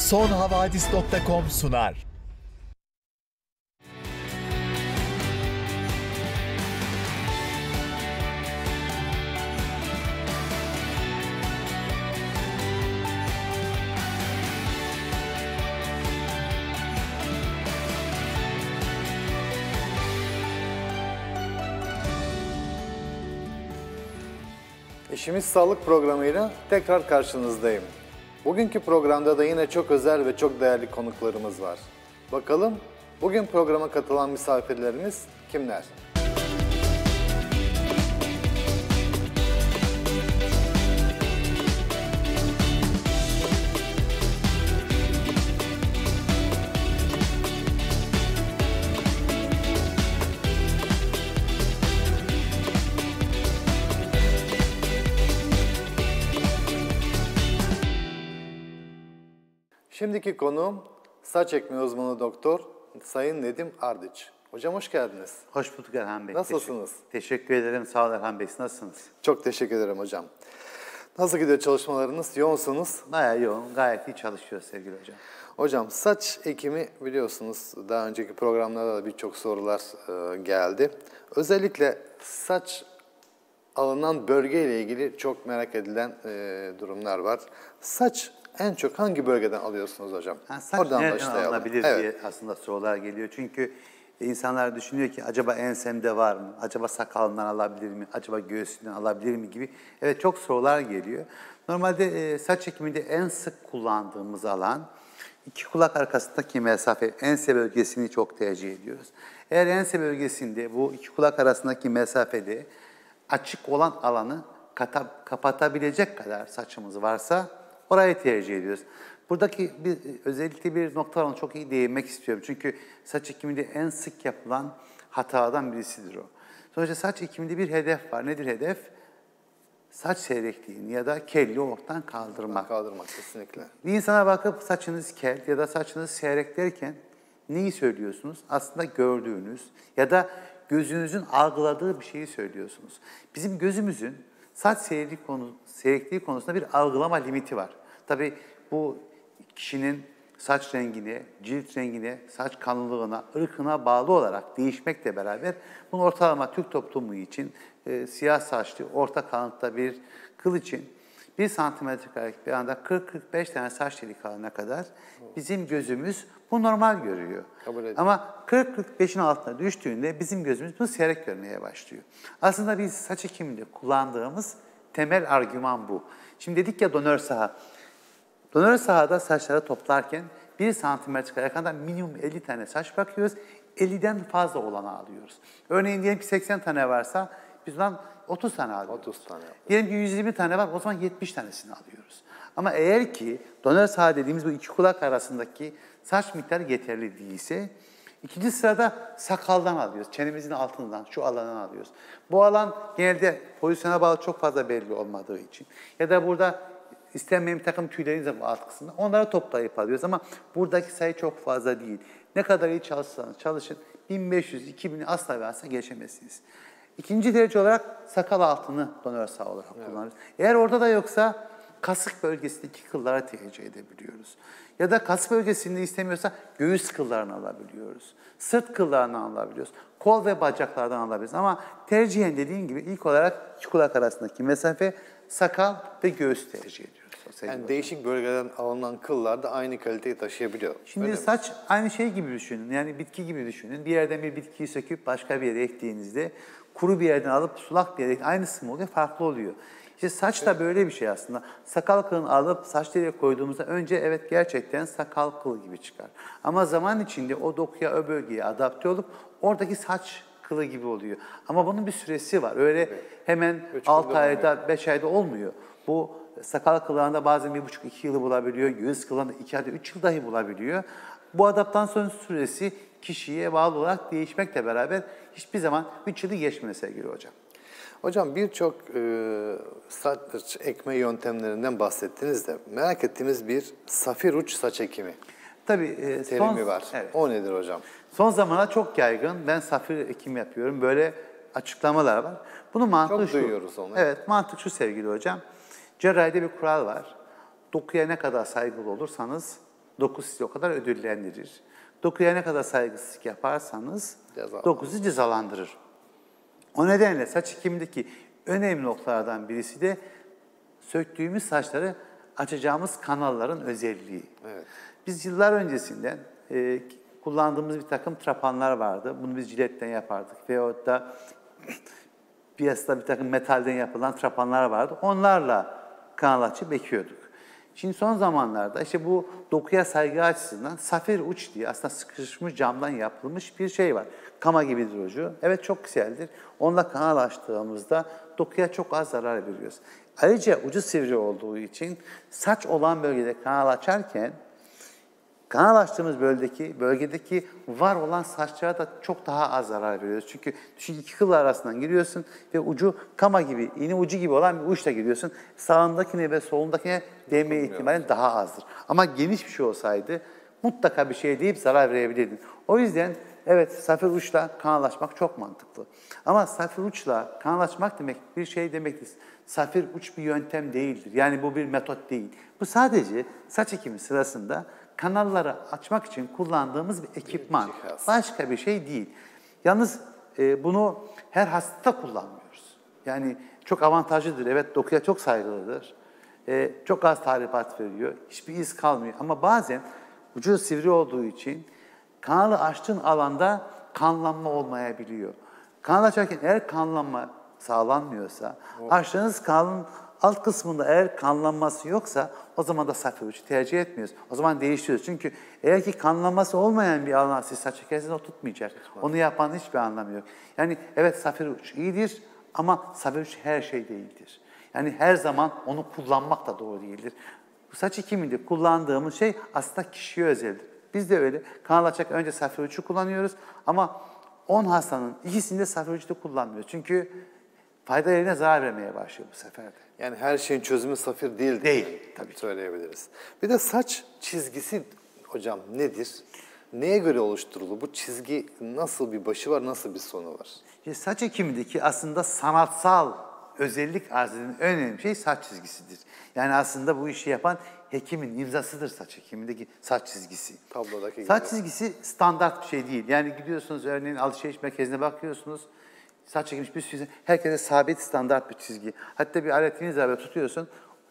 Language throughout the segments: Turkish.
sonhavadis.com sunar. İşimiz Sağlık programıyla tekrar karşınızdayım. Bugünkü programda da yine çok özel ve çok değerli konuklarımız var. Bakalım bugün programa katılan misafirlerimiz kimler? Şimdiki konuğum saç ekme uzmanı doktor Sayın Nedim Ardıç. Hocam hoş geldiniz. Hoş bulduk Erhan Bey. Nasılsınız? Teşekkür ederim. Sağ olun Erhan Bey. Nasılsınız? Çok teşekkür ederim hocam. Nasıl gidiyor çalışmalarınız? Yoğunsunuz? Bayağı yoğun. Gayet iyi çalışıyoruz sevgili hocam. Hocam saç ekimi biliyorsunuz daha önceki programlarda da birçok sorular geldi. Özellikle saç alınan bölgeyle ilgili çok merak edilen durumlar var. Saç en çok hangi bölgeden alıyorsunuz hocam? Saç oradan nereden başlayalım. alınabilir diye aslında sorular geliyor. Çünkü insanlar düşünüyor ki acaba ensemde var mı? Acaba sakalından alabilir mi? Acaba göğsünden alabilir mi gibi. Evet çok sorular geliyor. Normalde saç ekiminde en sık kullandığımız alan iki kulak arkasındaki mesafe, ense bölgesini çok tercih ediyoruz. Eğer ense bölgesinde bu iki kulak arasındaki mesafede açık olan alanı kapatabilecek kadar saçımız varsa orayı tercih ediyoruz. Buradaki özellikle bir nokta var, çok iyi değinmek istiyorum. Çünkü saç ekiminde en sık yapılan hatadan birisidir o. Sonuçta saç ekiminde bir hedef var. Nedir hedef? Saç seyrekliğini ya da kelliği ortadan kaldırmak. Kaldırmak kesinlikle. Bir insana bakıp saçınız kel ya da saçınız seyrek derken neyi söylüyorsunuz? Aslında gördüğünüz ya da gözünüzün algıladığı bir şeyi söylüyorsunuz. Bizim gözümüzün saç seyrekliği konusunda bir algılama limiti var. Tabii bu kişinin saç rengine, cilt rengine, saç kanlılığına, ırkına bağlı olarak değişmekle beraber bunu ortalama Türk toplumu için siyah saçlı, orta kalınlıkta bir kıl için 1 santimetre karelik bir anda 40-45 tane saç delik alana kadar bizim gözümüz bu normal görüyor. Ama 40-45'in altına düştüğünde bizim gözümüz bunu seyrek görmeye başlıyor. Aslında biz saç ekiminde kullandığımız temel argüman bu. Şimdi dedik ya donör saha. Donör sahada saçları toplarken 1 santimetre kare kadar minimum 50 tane saç bırakıyoruz. 50'den fazla olanı alıyoruz. Örneğin diyelim ki 80 tane varsa biz ondan 30 tane alıyoruz. 30 tane yapıyoruz. Diyelim ki 120 tane var, o zaman 70 tanesini alıyoruz. Ama eğer ki donör saha dediğimiz bu iki kulak arasındaki saç miktarı yeterli değilse, ikinci sırada sakaldan alıyoruz. Çenemizin altından, şu alandan alıyoruz. Bu alan genelde pozisyona bağlı çok fazla belli olmadığı için. Ya da burada istenmeyen bir takım tüylerin de alt kısmında onları toplayıp alıyoruz ama buradaki sayı çok fazla değil. Ne kadar iyi çalışsanız çalışın 1500-2000'i asla ve asla geçemezsiniz. İkinci derece olarak sakal altını donör saha olarak kullanırız. Eğer orada da yoksa kasık bölgesindeki kıllara tercih edebiliyoruz. Ya da kasık bölgesinde istemiyorsa göğüs kıllarını alabiliyoruz. Sırt kıllarını alabiliyoruz. Kol ve bacaklardan alabiliriz. Ama tercihen dediğim gibi ilk olarak iki kulak arasındaki mesafe sakal ve göğüs tercih ediyoruz. Yani değişik bölgeden alınan kıllar da aynı kaliteyi taşıyabiliyor. Şimdi saç aynı şey gibi düşünün. Yani bitki gibi düşünün. Bir yerden bir bitkiyi söküp başka bir yere ektiğinizde kuru bir yerden alıp sulak bir yere aynısı mı oluyor? Farklı oluyor. İşte saç da böyle bir şey aslında. Sakal kılını alıp saç teliye koyduğumuzda önce evet gerçekten sakal kılı gibi çıkar. Ama zaman içinde o dokuya, o bölgeye adapte olup oradaki saç kılı gibi oluyor. Ama bunun bir süresi var. Öyle hemen 6 ayda, 5 ayda olmuyor. Bu sakal kıllarında bazen 1,5-2 yılı bulabiliyor. Göğüs kıllarında 2 ayda 3 yıl dahi bulabiliyor. Bu adaptasyon süresi kişiye bağlı olarak değişmekle beraber hiçbir zaman 3 yılı geçmiyor sevgili hocam. Hocam birçok saç ekme yöntemlerinden bahsettiniz de merak ettiğimiz bir safir uç saç ekimi terimi var. Evet. O nedir hocam? Son zamanlarda çok yaygın. Ben safir ekimi yapıyorum. Böyle açıklamalar var. Bunun mantığı çok şu. duyuyoruz onu. Evet, mantık şu sevgili hocam. Cerrahide bir kural var. Dokuya ne kadar saygılı olursanız Doku sizi o kadar ödüllendirir. Dokuya ne kadar saygısızlık yaparsanız doku sizi cezalandırır. O nedenle saç ekimindeki önemli noktalardan birisi de söktüğümüz saçları açacağımız kanalların özelliği. Evet. Biz yıllar öncesinden kullandığımız bir takım trapanlar vardı. Bunu biz jiletten yapardık. Veyahut da piyasada bir takım metalden yapılan trapanlar vardı. Onlarla kanal açıp ekiyorduk. Şimdi son zamanlarda işte bu dokuya saygı açısından safir uç diye aslında sıkışmış camdan yapılmış bir şey var. Kama gibidir ucu. Evet, çok güzeldir. Onunla kanal açtığımızda dokuya çok az zarar veriyoruz. Ayrıca ucu sivri olduğu için saç olan bölgede kanal açarken kanal açtığımız bölgedeki var olan saçlara da çok daha az zarar veriyoruz. Çünkü iki kıl arasından giriyorsun ve ucu kama gibi, iğne ucu gibi olan bir uçla giriyorsun. Sağındakine ve solundakine değme ihtimalin daha azdır. Ama geniş bir şey olsaydı mutlaka bir şey deyip zarar verebilirdin. O yüzden evet, safir uçla kanal açmak çok mantıklı. Ama safir uçla kanal açmak demek bir şey demektir. Safir uç bir yöntem değildir. Yani bu bir metot değil. Bu sadece saç ekimi sırasında kanalları açmak için kullandığımız bir ekipman. Başka bir şey değil. Yalnız bunu her hastada kullanmıyoruz. Yani çok avantajlıdır. Evet, dokuya çok saygılıdır. Çok az tahribat veriyor. Hiçbir iz kalmıyor. Ama bazen ucu sivri olduğu için kanalı açtığın alanda kanlanma olmayabiliyor. Kanal açarken eğer kanlanma sağlanmıyorsa, açtığınız kanalın alt kısmında eğer kanlanması yoksa o zaman da safir uç tercih etmiyoruz. O zaman değiştiriyoruz. Çünkü eğer ki kanlanması olmayan bir alan siz saç çekerseniz o tutmayacak. Onu yapanın hiçbir anlamı yok. Yani evet, safir uç iyidir ama safir uç her şey değildir. Yani her zaman onu kullanmak da doğru değildir. Bu saç ekiminde kullandığımız şey aslında kişiye özeldir. Biz de öyle. Kanal açarken önce safir ucu kullanıyoruz ama 10 hastanın ikisinde safir ucu da kullanmıyoruz. Çünkü fayda yerine zarar vermeye başlıyor bu sefer de. Yani her şeyin çözümü safir değil. Değil, tabii ki. Söyleyebiliriz. Bir de saç çizgisi hocam nedir? Neye göre oluşturulur? Bu çizgi nasıl bir başı var, nasıl bir sonu var? Saç ekimindeki aslında sanatsal özellik arz eden önemli şey saç çizgisidir. Yani aslında bu işi yapan hekimin imzasıdır saç ekimindeki saç çizgisi. Tablodaki gibi. Saç çizgisi standart bir şey değil. Yani gidiyorsunuz örneğin alışveriş merkezine bakıyorsunuz. Saç çekilmiş bir çizgi. Herkese sabit standart bir çizgi. Hatta bir aletiniz var, tutuyorsun.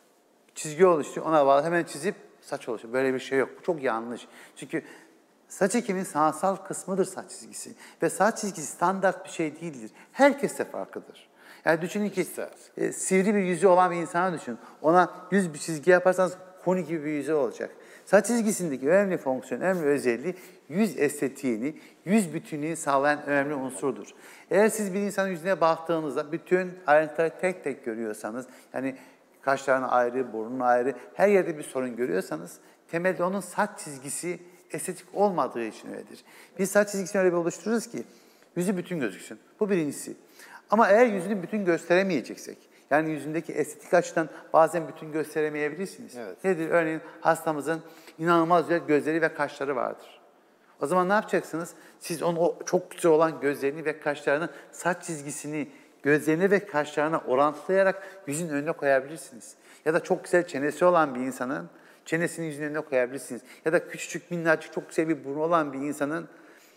Çizgi oluşturuyor. Ona bağlı hemen çizip saç oluşuyor. Böyle bir şey yok. Bu çok yanlış. Çünkü saç ekiminin sanatsal kısmıdır saç çizgisi. Ve saç çizgisi standart bir şey değildir. Herkeste farklıdır. Yani düşünün ki sivri bir yüzü olan bir insana düşünün. Ona yüz bir çizgi yaparsanız koni gibi bir yüzü olacak. Saç çizgisindeki önemli fonksiyon, önemli özelliği yüz estetiğini, yüz bütünlüğünü sağlayan önemli unsurdur. Eğer siz bir insanın yüzüne baktığınızda bütün ayrıntıları tek tek görüyorsanız, yani kaşlarını ayrı, burnunu ayrı, her yerde bir sorun görüyorsanız, temelde onun saç çizgisi estetik olmadığı için öyledir. Biz saç çizgisini öyle bir oluştururuz ki yüzü bütün gözüksün. Bu birincisi. Ama eğer yüzünü bütün gösteremeyeceksek, yani yüzündeki estetik açıdan bazen bütün gösteremeyebilirsiniz. Evet. Nedir? Örneğin hastamızın inanılmaz güzel gözleri ve kaşları vardır. O zaman ne yapacaksınız? Siz onun o çok güzel olan gözlerini ve kaşlarını, saç çizgisini, gözlerini ve kaşlarına orantılayarak yüzün önüne koyabilirsiniz. Ya da çok güzel çenesi olan bir insanın çenesini yüzünün önüne koyabilirsiniz. Ya da küçücük, minnacık, çok güzel bir burnu olan bir insanın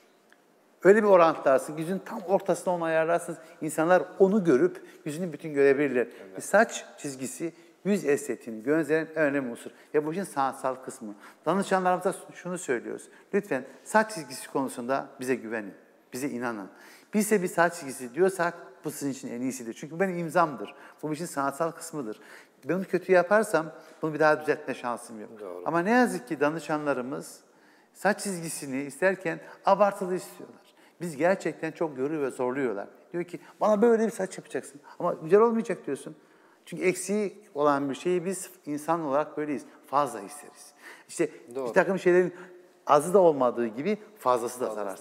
öyle bir orantılarsınız, yüzün tam ortasına onu ayarlarsınız. İnsanlar onu görüp yüzünü bütün görebilirler. Evet. Saç çizgisi yüz estetiğini gösteren önemli unsur. Ve bu işin sanatsal kısmı. Danışanlarımıza şunu söylüyoruz. Lütfen saç çizgisi konusunda bize güvenin, bize inanın. Bizse bir saç çizgisi diyorsak bu sizin için en iyisidir. Çünkü bu benim imzamdır. Bu işin sanatsal kısmıdır. Ben onu kötü yaparsam bunu bir daha düzeltme şansım yok. Doğru. Ama ne yazık ki danışanlarımız saç çizgisini isterken abartılı istiyorlar. Biz gerçekten çok yoruyor ve zorluyorlar. Diyor ki bana böyle bir saç yapacaksın ama güzel olmayacak diyorsun. Çünkü eksiği olan bir şeyi biz insan olarak böyleyiz. Fazla isteriz. İşte Doğru. bir takım şeylerin azı da olmadığı gibi fazlası da zarar.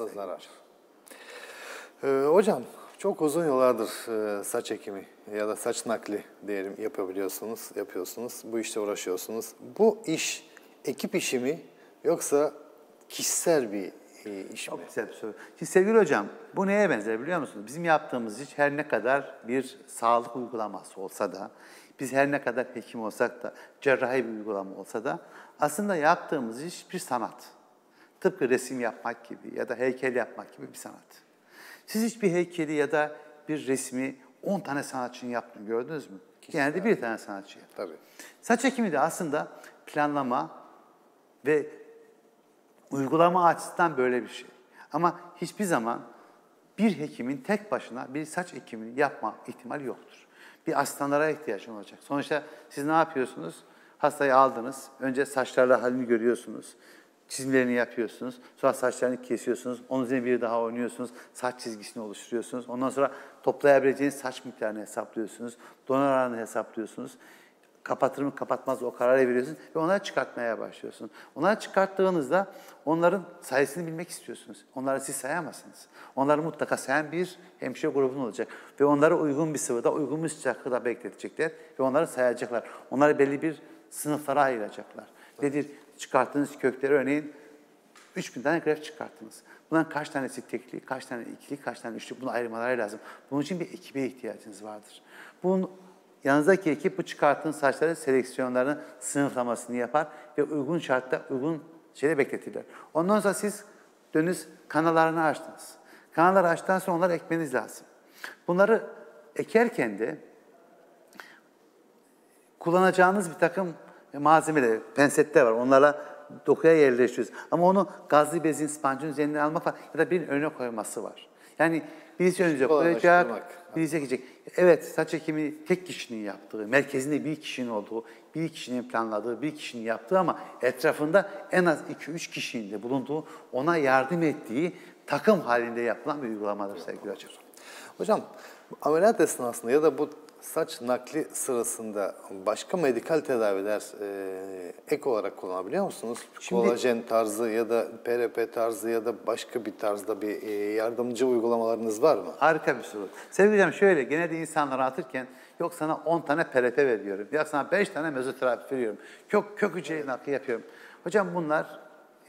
Hocam çok uzun yıllardır saç ekimi ya da saç nakli diyelim yapıyorsunuz. Bu işte uğraşıyorsunuz. Bu iş ekip işi mi yoksa kişisel bir iş mi? Çok güzel bir soru. Şimdi sevgili hocam, bu neye benzer biliyor musunuz? Bizim yaptığımız iş her ne kadar bir sağlık uygulaması olsa da Biz her ne kadar hekim olsak da, cerrahi bir uygulama olsa da aslında yaptığımız iş bir sanat. Tıpkı resim yapmak gibi ya da heykel yapmak gibi bir sanat. Siz hiçbir heykeli ya da bir resmi 10 tane sanatçının yaptığını gördünüz mü? Genelde bir tane sanatçı yaptı. Tabii. Saç ekimi de aslında planlama ve uygulama açısından böyle bir şey. Ama hiçbir zaman bir hekimin tek başına bir saç ekimini yapma ihtimali yoktur. Bir asistanlara ihtiyaç olacak. Sonuçta siz ne yapıyorsunuz? Hastayı aldınız. Önce saçlarla halini görüyorsunuz. Çizimlerini yapıyorsunuz. Sonra saçlarını kesiyorsunuz. Onun üzerine bir daha oynuyorsunuz. Saç çizgisini oluşturuyorsunuz. Ondan sonra toplayabileceğiniz saç miktarını hesaplıyorsunuz. Donör oranını hesaplıyorsunuz. Kapatır mı kapatmaz o kararı veriyorsunuz ve onları çıkartmaya başlıyorsunuz. Onları çıkarttığınızda onların sayısını bilmek istiyorsunuz. Onları siz sayamazsınız. Onları mutlaka sayan bir hemşire grubun olacak. Ve onları uygun bir sıvıda, uygun bir sıcaklıkta bekletecekler ve onları sayacaklar. Onları belli bir sınıflara ayıracaklar. Nedir? Çıkarttığınız kökleri örneğin 3000 tane gref çıkarttınız. Bunların kaç tanesi tekli, kaç tane ikili, kaç tane üçlü bunu ayırmaları lazım. Bunun için bir ekibe ihtiyacınız vardır. Bunun yanınızdaki ekip bu çıkarttığın saçların seleksiyonlarını, sınıflamasını yapar ve uygun şartta, uygun şeyde bekletirler. Ondan sonra siz dönüz kanallarını açtınız. Kanalları açtıktan sonra onları ekmeniz lazım. Bunları ekerken de kullanacağınız bir takım malzemeler, pensetler var. Onlarla dokuya yerleştiriyoruz. Ama onu gazlı bezin, spancın üzerine almak var ya da birinin önüne koyması var. Yani birisi önce koyacak, birisi ekecek. Evet, saç ekimi tek kişinin yaptığı, merkezinde bir kişinin olduğu, bir kişinin planladığı, bir kişinin yaptığı ama etrafında en az 2-3 kişinin de bulunduğu, ona yardım ettiği takım halinde yapılan bir uygulamadır sevgili hocam. Hocam, ameliyat esnasında ya da bu saç nakli sırasında başka medikal tedaviler ek olarak kullanabiliyor musunuz? Kolajen tarzı ya da PRP tarzı ya da başka bir tarzda bir yardımcı uygulamalarınız var mı? Harika bir soru. Sevgili hocam şöyle, genelde insanlara atırken yok sana 10 tane PRP veriyorum, yok sana 5 tane mezoterapi veriyorum, kök hücre nakli yapıyorum. Hocam bunlar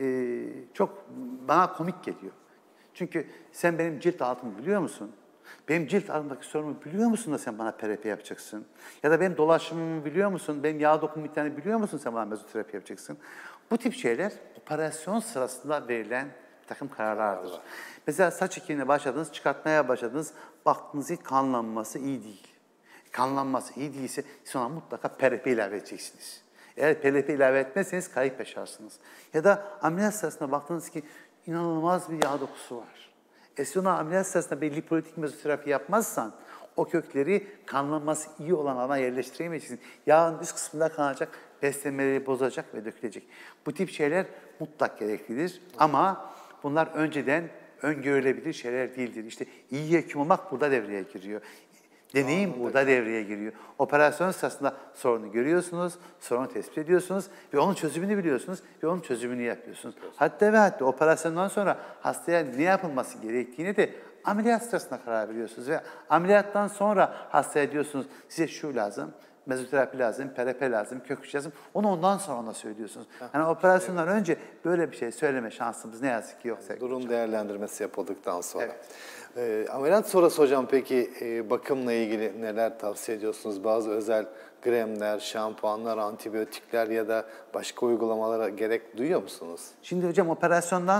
çok bana komik geliyor. Çünkü sen benim cilt altımı biliyor musun? Benim cilt altındaki sorunumu biliyor musun da sen bana PRP yapacaksın? Ya da benim dolaşımımı biliyor musun? Benim yağ dokum miktarını biliyor musun sen bana mezoterapi yapacaksın? Bu tip şeyler operasyon sırasında verilen bir takım kararlardır. Mesela saç ekimine başladınız, çıkartmaya başladınız. Baktınız ki kanlanması iyi değil. Kanlanması iyi değilse sonra mutlaka PRP ilave edeceksiniz. Eğer PRP ilave etmezseniz kayıp yaşarsınız. Ya da ameliyat sırasında baktınız ki inanılmaz bir yağ dokusu var. Sonra ameliyat sırasında bir lipolitik mezoterapi yapmazsan o kökleri kanlanması iyi olan alana yerleştiremeyeceksin. Yağın üst kısmında kalacak, beslenmeleri bozacak ve dökülecek. Bu tip şeyler mutlak gereklidir ama bunlar önceden öngörülebilir şeyler değildir. İşte iyi hekim olmak burada devreye giriyor. Deneyim burada devreye giriyor. Operasyon sırasında sorunu görüyorsunuz, sorunu tespit ediyorsunuz ve onun çözümünü biliyorsunuz ve onun çözümünü yapıyorsunuz. Hatta ve hatta operasyondan sonra hastaya ne yapılması gerektiğini de ameliyat sırasında karar veriyorsunuz. Ve ameliyattan sonra hastaya diyorsunuz size şu lazım, mezoterapi lazım, PRP lazım, kök hücre lazım. Onu ondan sonra ona söylüyorsunuz. Yani operasyondan önce böyle bir şey söyleme şansımız ne yazık ki yok. Durum değerlendirmesi yapıldıktan sonra. Evet. Ameliyat sonrası hocam peki bakımla ilgili neler tavsiye ediyorsunuz? Bazı özel kremler, şampuanlar, antibiyotikler ya da başka uygulamalara gerek duyuyor musunuz? Şimdi hocam operasyondan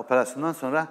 sonra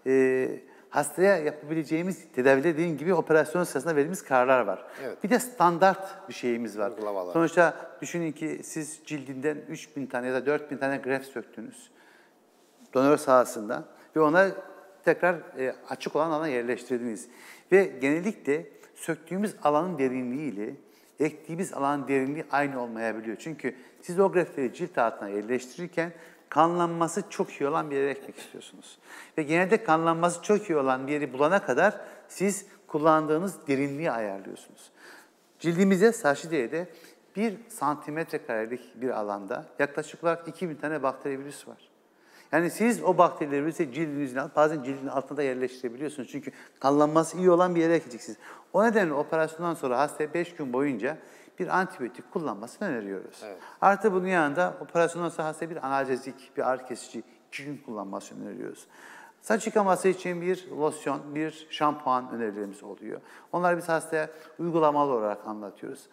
hastaya yapabileceğimiz tedaviler dediğim gibi operasyon sırasında verdiğimiz kararlar var. Evet. Bir de standart bir şeyimiz var. Uygulamalar. Sonuçta düşünün ki siz cildinden 3000 tane ya da 4000 tane greft söktünüz donör sahasında ve ona tekrar açık olan alana yerleştirdiniz. Ve genellikle söktüğümüz alanın derinliği ile ektiğimiz alanın derinliği aynı olmayabiliyor. Çünkü siz o greftleri cilt altına yerleştirirken kanlanması çok iyi olan bir yere ekmek istiyorsunuz. Ve genelde kanlanması çok iyi olan bir yeri bulana kadar siz kullandığınız derinliği ayarlıyorsunuz. Cildimize, saçlıdeyede 1 santimetre karelik bir alanda yaklaşık olarak 2000 tane bakteri virüs var. Yani siz o bakterileri cildinizin bazen cildin altında yerleştirebiliyorsunuz. Çünkü kanlanması iyi olan bir yere ekeceksiniz. O nedenle operasyondan sonra hastaya 5 gün boyunca bir antibiyotik kullanmasını öneriyoruz. Evet. Artı bunun yanında operasyondan sonra hastaya bir analjezik, bir ağrı kesici 2 gün kullanmasını öneriyoruz. Saç yıkaması için bir losyon, bir şampuan önerilerimiz oluyor. Onları biz hastaya uygulamalı olarak anlatıyoruz.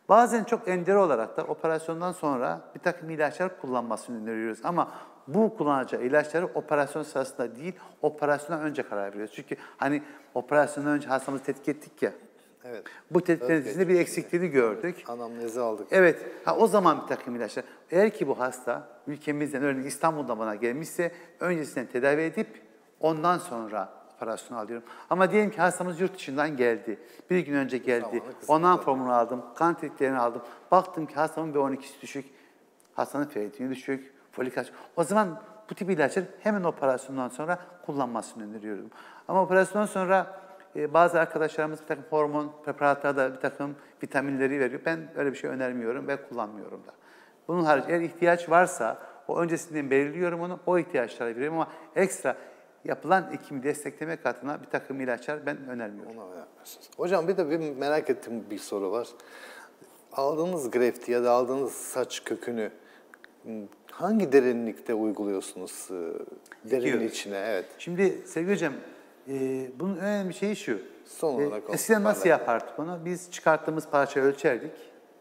Bazen çok ender olarak da operasyondan sonra bir takım ilaçlar kullanmasını öneriyoruz. Ama bu kullanacağı ilaçları operasyon sırasında değil, operasyondan önce karar veriyoruz. Çünkü hani operasyondan önce hastamızı tetkik ettik ya. Evet. Bu tetkik neticesinde bir eksikliğini gördük. Anamnezi aldık. Evet, o zaman bir takım ilaçlar. Eğer ki bu hasta ülkemizden, örneğin İstanbul'dan bana gelmişse öncesinden tedavi edip ondan sonra operasyon alıyorum. Ama diyelim ki hastamız yurt dışından geldi. Bir gün önce geldi. Ondan formunu aldım, kan tetkiklerini aldım. Baktım ki hastamın B12'si düşük, hastanın ferritini düşük, folik asit. O zaman bu tip ilaçları hemen operasyondan sonra kullanmasını öneriyorum. Ama operasyondan sonra bazı arkadaşlarımız bir takım hormon preparatlarda bir takım vitaminleri veriyor. Ben öyle bir şey önermiyorum ve kullanmıyorum da. Bunun harici eğer ihtiyaç varsa o öncesinden belirliyorum onu, o ihtiyaçlara veriyorum ama ekstra yapılan ekimi desteklemek adına bir takım ilaçlar ben önermiyorum. Hocam bir de bir merak ettiğim bir soru var. Aldığınız grefti ya da aldığınız saç kökünü hangi derinlikte uyguluyorsunuz derinin içine? Evet. Şimdi sevgili hocam, bunun önemli şeyi şu. Son olarak eskiden nasıl yapardık onu? Biz çıkarttığımız parçayı ölçerdik.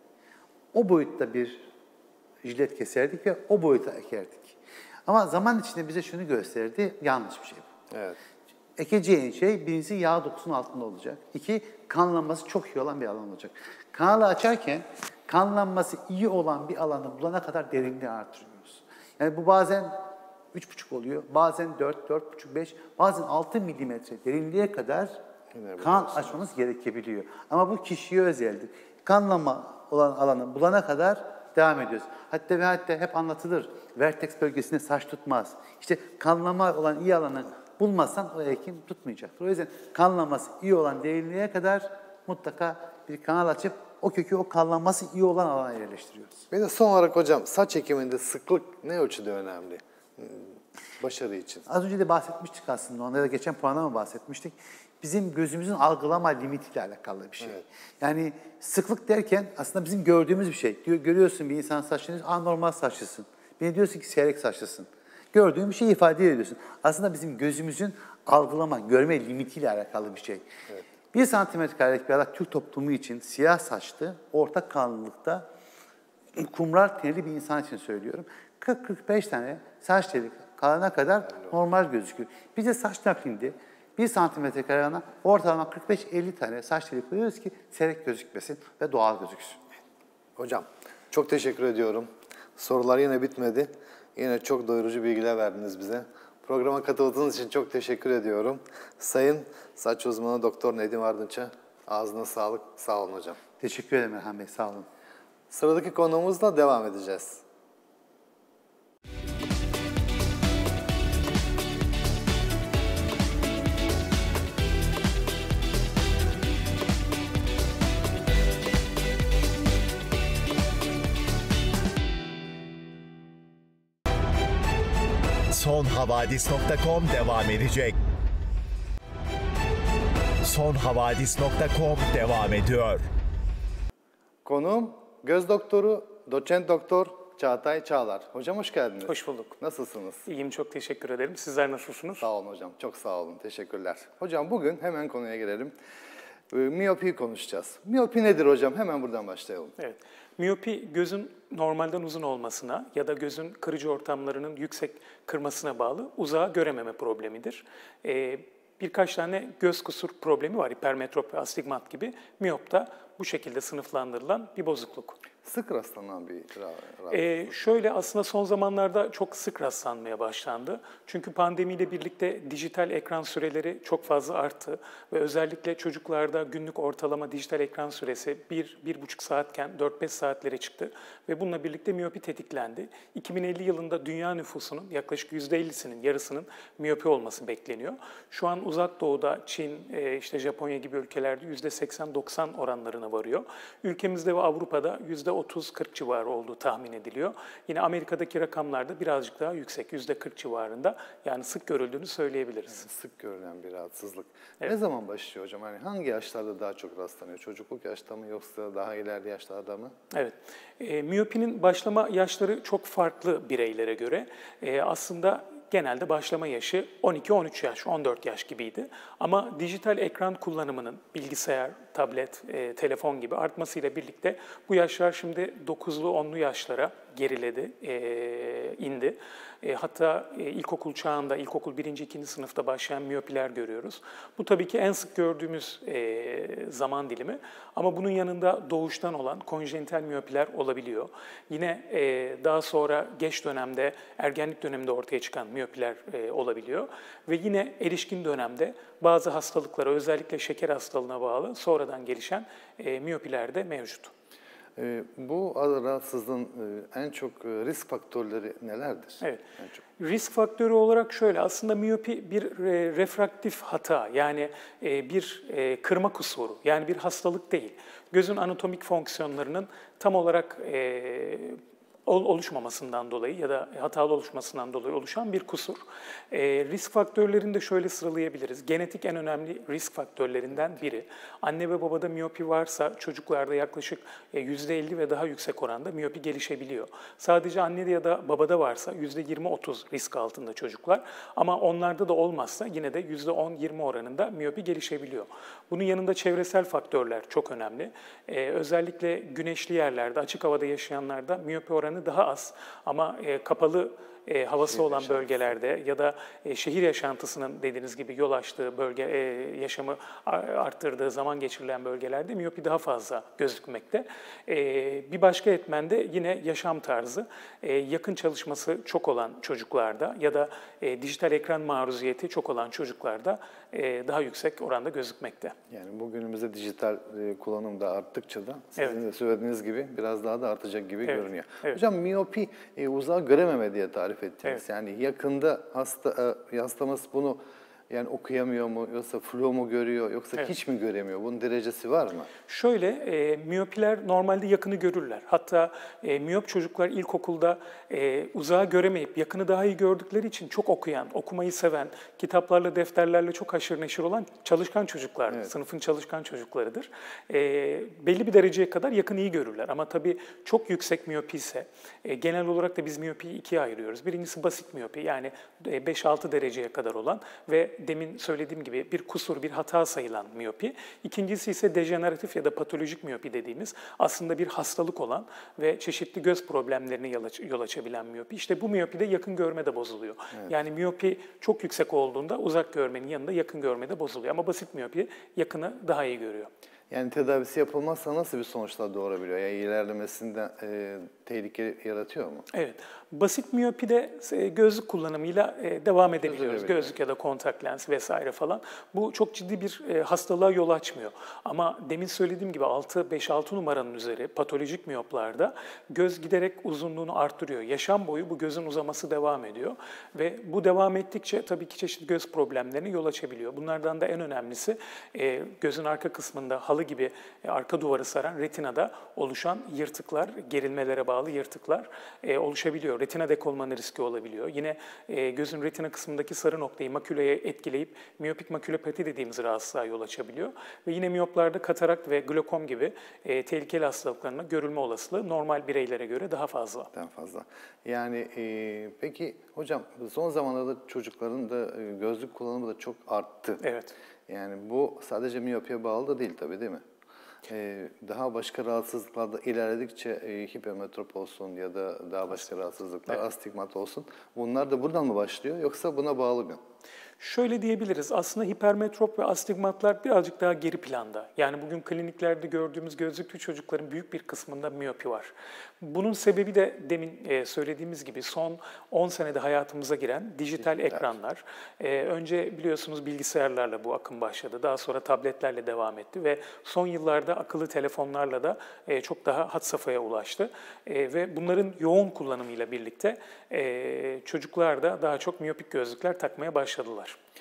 O boyutta bir jilet keserdik ve o boyuta ekerdik. Ama zaman içinde bize şunu gösterdi, yanlış bir şey bu. Evet. Ekeceğin şey birincisi yağ dokusunun altında olacak. İki, kanlanması çok iyi olan bir alan olacak. Kanalı açarken kanlanması iyi olan bir alanı bulana kadar derinliği artırıyoruz. Yani bu bazen 3,5 oluyor, bazen 4, 4,5, 5, bazen 6 milimetre derinliğe kadar kan açmamız gerekebiliyor. Ama bu kişiye özeldir. Kanlama olan alanı bulana kadar devam ediyoruz. Hatta ve hatta hep anlatılır. Vertex bölgesinde saç tutmaz. İşte kanlama olan iyi alanı bulmazsan o ekim tutmayacaktır. O yüzden kanlaması iyi olan derinliğe kadar mutlaka bir kanal açıp o kökü o kanlanması iyi olan alana yerleştiriyoruz. Bir de son olarak hocam saç ekiminde sıklık ne ölçüde önemli? Başarı için. Az önce de bahsetmiştik aslında. Onda da geçen programa bahsetmiştik. Bizim gözümüzün algılama limitiyle alakalı bir şey. Evet. Yani sıklık derken aslında bizim gördüğümüz bir şey. Görüyorsun bir insan saçını, normal saçlısın. Bir diyorsun ki seyrek saçlısın. Gördüğün bir şeyi ifade ediyorsun. Aslında bizim gözümüzün algılama, görme limitiyle alakalı bir şey. Evet. 1 santimetre karelik bir alan Türk toplumu için siyah saçlı, orta kanlılıkta kumral tenli bir insan için söylüyorum. 40-45 tane saç teli kalana kadar normal gözüküyor. Biz de saç naklinde 1 santimetre kare alana ortalama 45-50 tane saç teli koyuyoruz ki seyrek gözükmesin ve doğal gözüksün. Hocam çok teşekkür ediyorum. Sorular yine bitmedi. Yine çok doyurucu bilgiler verdiniz bize. Programa katıldığınız için çok teşekkür ediyorum. Sayın saç uzmanı Doktor Nedim Ardınç'a ağzına sağlık. Sağ olun hocam. Teşekkür ederim Erhan Bey. Sağ olun. Sıradaki konuğumuzla devam edeceğiz. Sonhavadis.com devam edecek. Sonhavadis.com devam ediyor. Konuğum göz doktoru, doçent doktor Çağatay Çağlar. Hocam hoş geldiniz. Hoş bulduk. Nasılsınız? İyiyim, çok teşekkür ederim. Sizler nasılsınız? Sağ olun hocam, çok sağ olun. Teşekkürler. Hocam bugün hemen konuya gelelim. Miyopiyi konuşacağız. Miyopi nedir hocam? Hemen buradan başlayalım. Evet. Miyopi gözün normalden uzun olmasına ya da gözün kırıcı ortamlarının yüksek kırmasına bağlı uzağa görememe problemidir. Birkaç tane göz kusur problemi var. Hipermetropi, astigmat gibi. Miyopta bu şekilde sınıflandırılan bir bozukluk. Sık rastlanan bir rahatsızlık. Şöyle aslında son zamanlarda çok sık rastlanmaya başlandı. Çünkü pandemiyle birlikte dijital ekran süreleri çok fazla arttı. Ve özellikle çocuklarda günlük ortalama dijital ekran süresi 1-1,5 saatken 4-5 saatlere çıktı. Ve bununla birlikte miyopi tetiklendi. 2050 yılında dünya nüfusunun yaklaşık %50'sinin, yarısının miyopi olması bekleniyor. Şu an Uzak Doğu'da, Çin, işte Japonya gibi ülkelerde %80-90 oranlarına varıyor. Ülkemizde ve Avrupa'da %30-40 civarı olduğu tahmin ediliyor. Yine Amerika'daki rakamlarda birazcık daha yüksek, %40 civarında. Yani sık görüldüğünü söyleyebiliriz. Yani sık görülen bir rahatsızlık. Evet. Ne zaman başlıyor hocam? Hani hangi yaşlarda daha çok rastlanıyor? Çocukluk yaşta mı yoksa daha ileride yaşlarda mı? Evet. Miyopinin başlama yaşları çok farklı bireylere göre. Aslında genelde başlama yaşı 12-13 yaş, 14 yaş gibiydi. Ama dijital ekran kullanımının bilgisayar, tablet, telefon gibi artmasıyla birlikte bu yaşlar şimdi 9'lu 10'lu yaşlara geriledi, indi. Hatta ilkokul çağında, ilkokul 1. 2. sınıfta başlayan miyopiler görüyoruz. Bu tabii ki en sık gördüğümüz zaman dilimi. Ama bunun yanında doğuştan olan konjenital miyopiler olabiliyor. Yine daha sonra geç dönemde, ergenlik döneminde ortaya çıkan miyopiler olabiliyor. Ve yine erişkin dönemde bazı hastalıklara, özellikle şeker hastalığına bağlı sonradan gelişen miyopiler de mevcut. Bu rahatsızlığın en çok risk faktörleri nelerdir? Evet. Risk faktörü olarak şöyle, aslında miyopi bir refraktif hata, yani bir kırma kusuru, yani bir hastalık değil. Gözün anatomik fonksiyonlarının tam olarak oluşmamasından dolayı ya da hatalı oluşmasından dolayı oluşan bir kusur. Risk faktörlerini de şöyle sıralayabiliriz. Genetik en önemli risk faktörlerinden biri. Anne ve babada miyopi varsa çocuklarda yaklaşık %50 ve daha yüksek oranda miyopi gelişebiliyor. Sadece annede ya da babada varsa %20-30 risk altında çocuklar. Ama onlarda da olmazsa yine de %10-20 oranında miyopi gelişebiliyor. Bunun yanında çevresel faktörler çok önemli. Özellikle güneşli yerlerde, açık havada yaşayanlarda miyopi oranı daha az, ama kapalı havası olan bölgelerde ya da şehir yaşantısının dediğiniz gibi yol açtığı bölge, yaşamı arttırdığı zaman geçirilen bölgelerde miyopi daha fazla gözükmekte. Bir başka etmen de yine yaşam tarzı. Yakın çalışması çok olan çocuklarda ya da dijital ekran maruziyeti çok olan çocuklarda daha yüksek oranda gözükmekte. Yani bugünümüzde dijital kullanım da arttıkça da sizin de söylediğiniz gibi biraz daha da artacak gibi görünüyor. Evet. Hocam miyopi uzağı görememe diye tarif ettiniz. Evet. Yani yakında hastamız bunu yani okuyamıyor mu, yoksa flu mu görüyor, yoksa hiç mi göremiyor? Bunun derecesi var mı? Şöyle, miyopiler normalde yakını görürler. Hatta miyop çocuklar ilkokulda uzağı göremeyip yakını daha iyi gördükleri için çok okuyan, okumayı seven, kitaplarla, defterlerle çok haşır neşir olan çalışkan çocuklar, sınıfın çalışkan çocuklarıdır. Belli bir dereceye kadar yakını iyi görürler. Ama tabii çok yüksek miyopi ise, genel olarak da biz miyopiyi ikiye ayırıyoruz. Birincisi basit miyopi, yani 5-6 dereceye kadar olan ve demin söylediğim gibi bir kusur, bir hata sayılan miyopi. İkincisi ise dejeneratif ya da patolojik miyopi dediğimiz, aslında bir hastalık olan ve çeşitli göz problemlerine yol açabilen miyopi. İşte bu miyopide yakın görme de bozuluyor. Evet. Yani miyopi çok yüksek olduğunda uzak görmenin yanında yakın görme de bozuluyor. Ama basit miyopi yakını daha iyi görüyor. Yani tedavisi yapılmazsa nasıl bir sonuçlar doğurabiliyor? Yani ilerlemesinde tehlike yaratıyor mu? Evet. Basit miyopide gözlük kullanımıyla devam edebiliyoruz. Gözlük ya da kontak lens vesaire falan. Bu çok ciddi bir hastalığa yol açmıyor. Ama demin söylediğim gibi 5-6 numaranın üzeri patolojik miyoplarda göz giderek uzunluğunu arttırıyor. Yaşam boyu bu gözün uzaması devam ediyor. Ve bu devam ettikçe tabii ki çeşitli göz problemlerine yol açabiliyor. Bunlardan da en önemlisi gözün arka kısmında halı gibi arka duvarı saran retinada oluşan yırtıklar, gerilmelere bağlı yırtıklar oluşabiliyor. Retina dekolmanı riski olabiliyor. Yine gözün retina kısmındaki sarı noktayı maküleye etkileyip miyopik makülopati dediğimiz rahatsızlığa yol açabiliyor. Ve yine miyoplarda katarakt ve glokom gibi tehlikeli hastalıklarının görülme olasılığı normal bireylere göre daha fazla. Daha fazla. Yani peki hocam son zamanlarda çocukların da gözlük kullanımı da çok arttı. Evet. Yani bu sadece miyopiye bağlı da değil tabii, değil mi? Daha başka rahatsızlıklarda ilerledikçe hipermetrop olsun ya da daha başka rahatsızlıklar, astigmat olsun. Bunlar da buradan mı başlıyor yoksa buna bağlı mı? Şöyle diyebiliriz, aslında hipermetrop ve astigmatlar birazcık daha geri planda. Yani bugün kliniklerde gördüğümüz gözlüklü çocukların büyük bir kısmında miyopi var. Bunun sebebi de demin söylediğimiz gibi son 10 senede hayatımıza giren dijital ekranlar. Önce biliyorsunuz bilgisayarlarla bu akım başladı, daha sonra tabletlerle devam etti ve son yıllarda akıllı telefonlarla da çok daha had safhaya ulaştı. Ve bunların yoğun kullanımıyla birlikte çocuklar da daha çok miyopik gözlükler takmaya başladılar.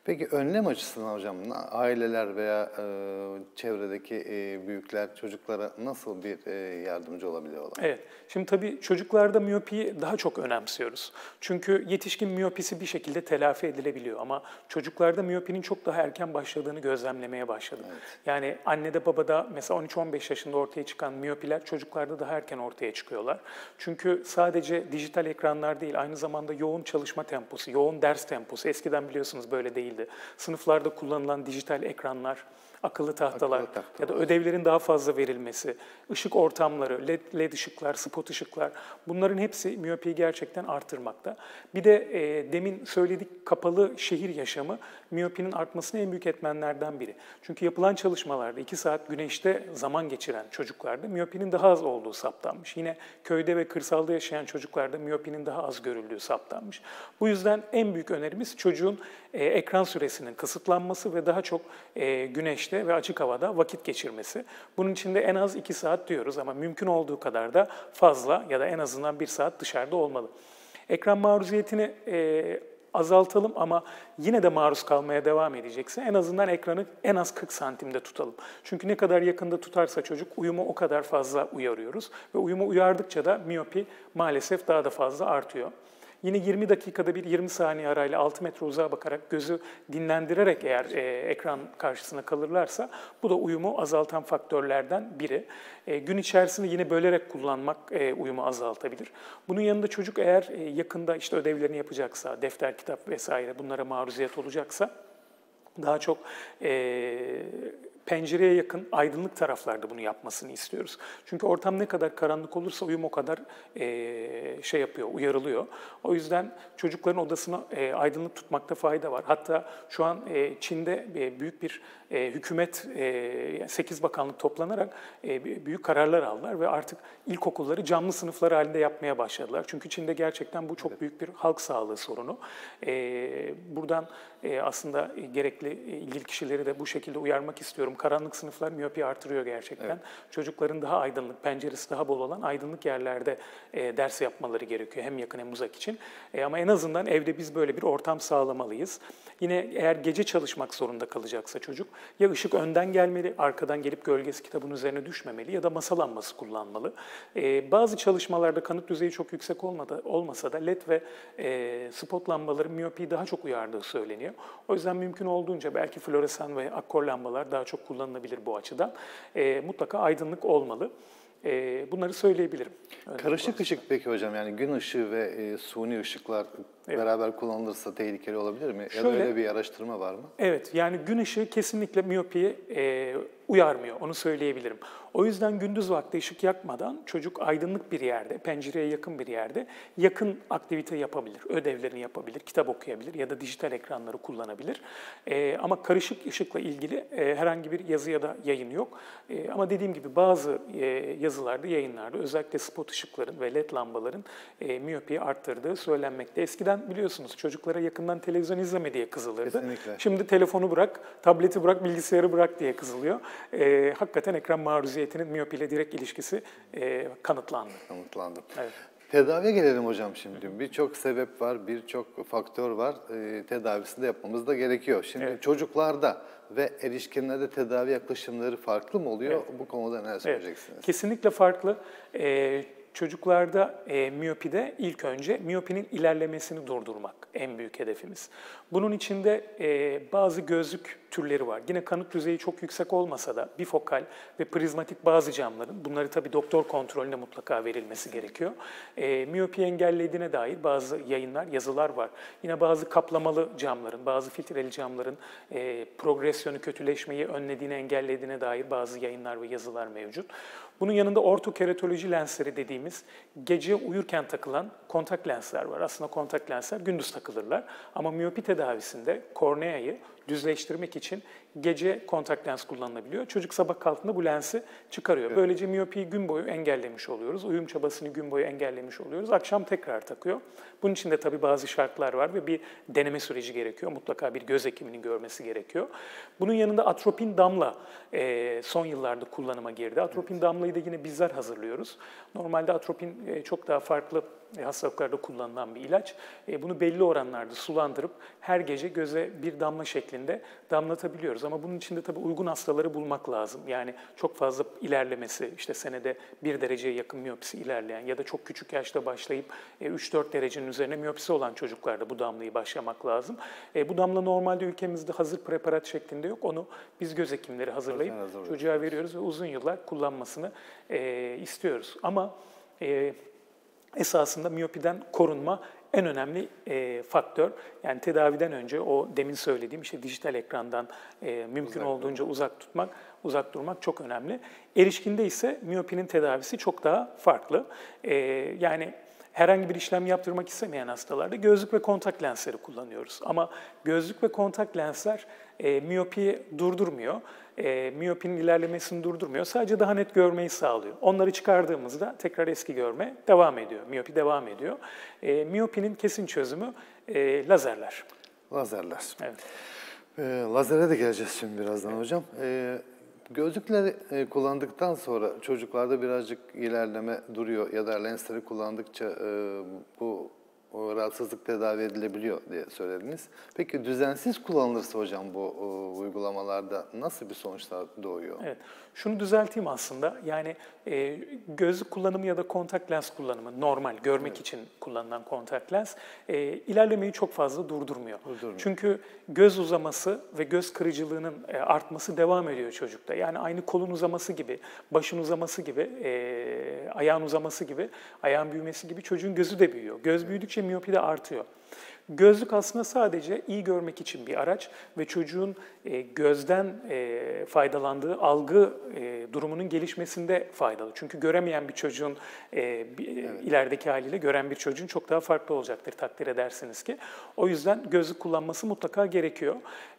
Peki önlem açısından hocam aileler veya çevredeki büyükler çocuklara nasıl bir yardımcı olabiliyorlar? Evet. Şimdi tabii çocuklarda miyopiyi daha çok önemsiyoruz. Çünkü yetişkin miyopisi bir şekilde telafi edilebiliyor ama çocuklarda miyopinin çok daha erken başladığını gözlemlemeye başladık. Evet. Yani annede babada mesela 13-15 yaşında ortaya çıkan miyopiler çocuklarda daha erken ortaya çıkıyorlar. Çünkü sadece dijital ekranlar değil, aynı zamanda yoğun çalışma temposu, yoğun ders temposu. Eskiden biliyorsunuz böyle değildi. Sınıflarda kullanılan dijital ekranlar, akıllı tahtalar ya da ödevlerin daha fazla verilmesi, ışık ortamları, LED ışıklar, spot ışıklar, bunların hepsi miyopiyi gerçekten artırmakta. Bir de demin söyledik, kapalı şehir yaşamı miyopinin artmasına en büyük etmenlerden biri. Çünkü yapılan çalışmalarda 2 saat güneşte zaman geçiren çocuklarda miyopinin daha az olduğu saptanmış. Yine köyde ve kırsalda yaşayan çocuklarda miyopinin daha az görüldüğü saptanmış. Bu yüzden en büyük önerimiz çocuğun ekran süresinin kısıtlanması ve daha çok güneşte ve açık havada vakit geçirmesi. Bunun için de en az 2 saat diyoruz ama mümkün olduğu kadar da fazla ya da en azından 1 saat dışarıda olmalı. Ekran maruziyetini azaltalım ama yine de maruz kalmaya devam edecekse en azından ekranı en az 40 santimde tutalım. Çünkü ne kadar yakında tutarsa çocuk uyumu o kadar fazla uyarıyoruz ve uyumu uyardıkça da miyopi maalesef daha da fazla artıyor. Yine 20 dakikada bir 20 saniye arayla 6 metre uzağa bakarak gözü dinlendirerek eğer ekran karşısına kalırlarsa bu da uyumu azaltan faktörlerden biri. Gün içerisinde yine bölerek kullanmak uyumu azaltabilir. Bunun yanında çocuk eğer yakında işte ödevlerini yapacaksa, defter, kitap vesaire bunlara maruziyet olacaksa daha çok pencereye yakın aydınlık taraflarda bunu yapmasını istiyoruz. Çünkü ortam ne kadar karanlık olursa uyum o kadar uyarılıyor. O yüzden çocukların odasını aydınlık tutmakta fayda var. Hatta şu an Çin'de büyük bir hükümet 8 bakanlık toplanarak büyük kararlar aldılar ve artık ilkokulları camlı sınıflar halinde yapmaya başladılar. Çünkü Çin'de gerçekten bu çok büyük bir halk sağlığı sorunu. Buradan aslında gerekli ilgili kişileri de bu şekilde uyarmak istiyorum. Karanlık sınıflar miyopi artırıyor gerçekten. Evet. Çocukların daha aydınlık, penceresi daha bol olan aydınlık yerlerde ders yapmaları gerekiyor. Hem yakın hem uzak için. Ama en azından evde biz böyle bir ortam sağlamalıyız. Yine eğer gece çalışmak zorunda kalacaksa çocuk ya ışık önden gelmeli, arkadan gelip gölgesi kitabın üzerine düşmemeli ya da masa lambası kullanmalı. Bazı çalışmalarda kanıt düzeyi çok yüksek olmasa da LED ve spot lambaların miyopiyi daha çok uyardığı söyleniyor. O yüzden mümkün olduğunca belki floresan ve akkor lambalar daha çok kullanılabilir bu açıdan. Mutlaka aydınlık olmalı. Bunları söyleyebilirim. Karışık ışık peki hocam, yani gün ışığı ve suni ışıklar beraber kullanılırsa tehlikeli olabilir mi? Ya da öyle bir araştırma var mı? Evet, yani gün ışığı kesinlikle miyopiyi uyarmıyor, onu söyleyebilirim. O yüzden gündüz vakti ışık yakmadan çocuk aydınlık bir yerde, pencereye yakın bir yerde yakın aktivite yapabilir, ödevlerini yapabilir, kitap okuyabilir ya da dijital ekranları kullanabilir. Ama karışık ışıkla ilgili herhangi bir yazı ya da yayın yok. Ama dediğim gibi bazı yazılarda, yayınlarda özellikle spot ışıkların ve LED lambaların miyopiyi arttırdığı söylenmekte. Eskiden biliyorsunuz çocuklara yakından televizyon izleme diye kızılırdı. Kesinlikle. Şimdi telefonu bırak, tableti bırak, bilgisayarı bırak diye kızılıyor. Hakikaten ekran maruziyetinin miyopiyle direkt ilişkisi kanıtlandı. Kanıtlandı. Evet. Tedaviye gelelim hocam şimdi. Birçok sebep var, birçok faktör var. Tedavisini de yapmamız da gerekiyor. Şimdi çocuklarda ve erişkinlerde tedavi yaklaşımları farklı mı oluyor? Evet. Bu konuda neler söyleyeceksiniz? Evet. Kesinlikle farklı. Çocuklarda miyopide ilk önce miyopinin ilerlemesini durdurmak en büyük hedefimiz. Bunun içinde bazı gözlük türleri var. Yine kanıt düzeyi çok yüksek olmasa da bifokal ve prizmatik bazı camların, bunları tabii doktor kontrolüne mutlaka verilmesi gerekiyor. Miyopiyi engellediğine dair bazı yayınlar, yazılar var. Yine bazı kaplamalı camların, bazı filtreli camların progresyonu, kötüleşmeyi önlediğine, engellediğine dair bazı yayınlar ve yazılar mevcut. Bunun yanında ortokeratoloji lensleri dediğimiz gece uyurken takılan kontak lensler var. Aslında kontak lensler gündüz takılırlar. Ama miyopi tedavisinde korneayı düzleştirmek için gece kontak lens kullanılabiliyor. Çocuk sabah kalktığında bu lensi çıkarıyor. Böylece miyopiyi gün boyu engellemiş oluyoruz. Uyum çabasını gün boyu engellemiş oluyoruz. Akşam tekrar takıyor. Bunun için de tabii bazı şartlar var ve bir deneme süreci gerekiyor. Mutlaka bir göz hekiminin görmesi gerekiyor. Bunun yanında atropin damla son yıllarda kullanıma girdi. Atropin damlayı da yine bizler hazırlıyoruz. Normalde atropin çok daha farklı hastalıklarda kullanılan bir ilaç. Bunu belli oranlarda sulandırıp her gece göze bir damla şeklinde damlatabiliyoruz. Ama bunun için de tabii uygun hastaları bulmak lazım. Yani çok fazla ilerlemesi, işte senede 1 dereceye yakın miyopisi ilerleyen ya da çok küçük yaşta başlayıp 3-4 derecenin üzerine miyopisi olan çocuklarda bu damlayı başlamak lazım. Bu damla normalde ülkemizde hazır preparat şeklinde yok. Onu biz göz hekimleri hazırlayıp çocuğa veriyoruz ve uzun yıllar kullanmasını istiyoruz. Ama esasında miyopiden korunma en önemli faktör. Yani tedaviden önce o demin söylediğim işte dijital ekrandan mümkün olduğunca uzak durmak çok önemli. Erişkinde ise miyopinin tedavisi çok daha farklı. Yani herhangi bir işlem yaptırmak istemeyen hastalarda gözlük ve kontak lensleri kullanıyoruz. Ama gözlük ve kontak lensler miyopiyi durdurmuyor. Miyopinin ilerlemesini durdurmuyor. Sadece daha net görmeyi sağlıyor. Onları çıkardığımızda tekrar eski görme devam ediyor. Miyopi devam ediyor. Miyopinin kesin çözümü lazerler. Lazerler. Evet. Lazere de geleceğiz şimdi birazdan hocam. Gözlükleri kullandıktan sonra çocuklarda birazcık ilerleme duruyor ya da lensleri kullandıkça bu rahatsızlık tedavi edilebiliyor diye söylediniz. Peki düzensiz kullanılırsa hocam bu uygulamalarda nasıl bir sonuçlar doğuyor? Evet. Şunu düzelteyim aslında. Yani gözlük kullanımı ya da kontak lens kullanımı normal görmek için kullanılan kontak lens ilerlemeyi çok fazla durdurmuyor. Çünkü göz uzaması ve göz kırıcılığının artması devam ediyor çocukta. Yani aynı kolun uzaması gibi, başın uzaması gibi, ayağın uzaması gibi, ayağın büyümesi gibi çocuğun gözü de büyüyor. Göz büyüdükçe miyopi de artıyor. Gözlük aslında sadece iyi görmek için bir araç ve çocuğun gözden faydalandığı algı durumunun gelişmesinde faydalı. Çünkü göremeyen bir çocuğun ilerideki haliyle gören bir çocuğun çok daha farklı olacaktır takdir edersiniz ki. O yüzden gözlük kullanması mutlaka gerekiyor.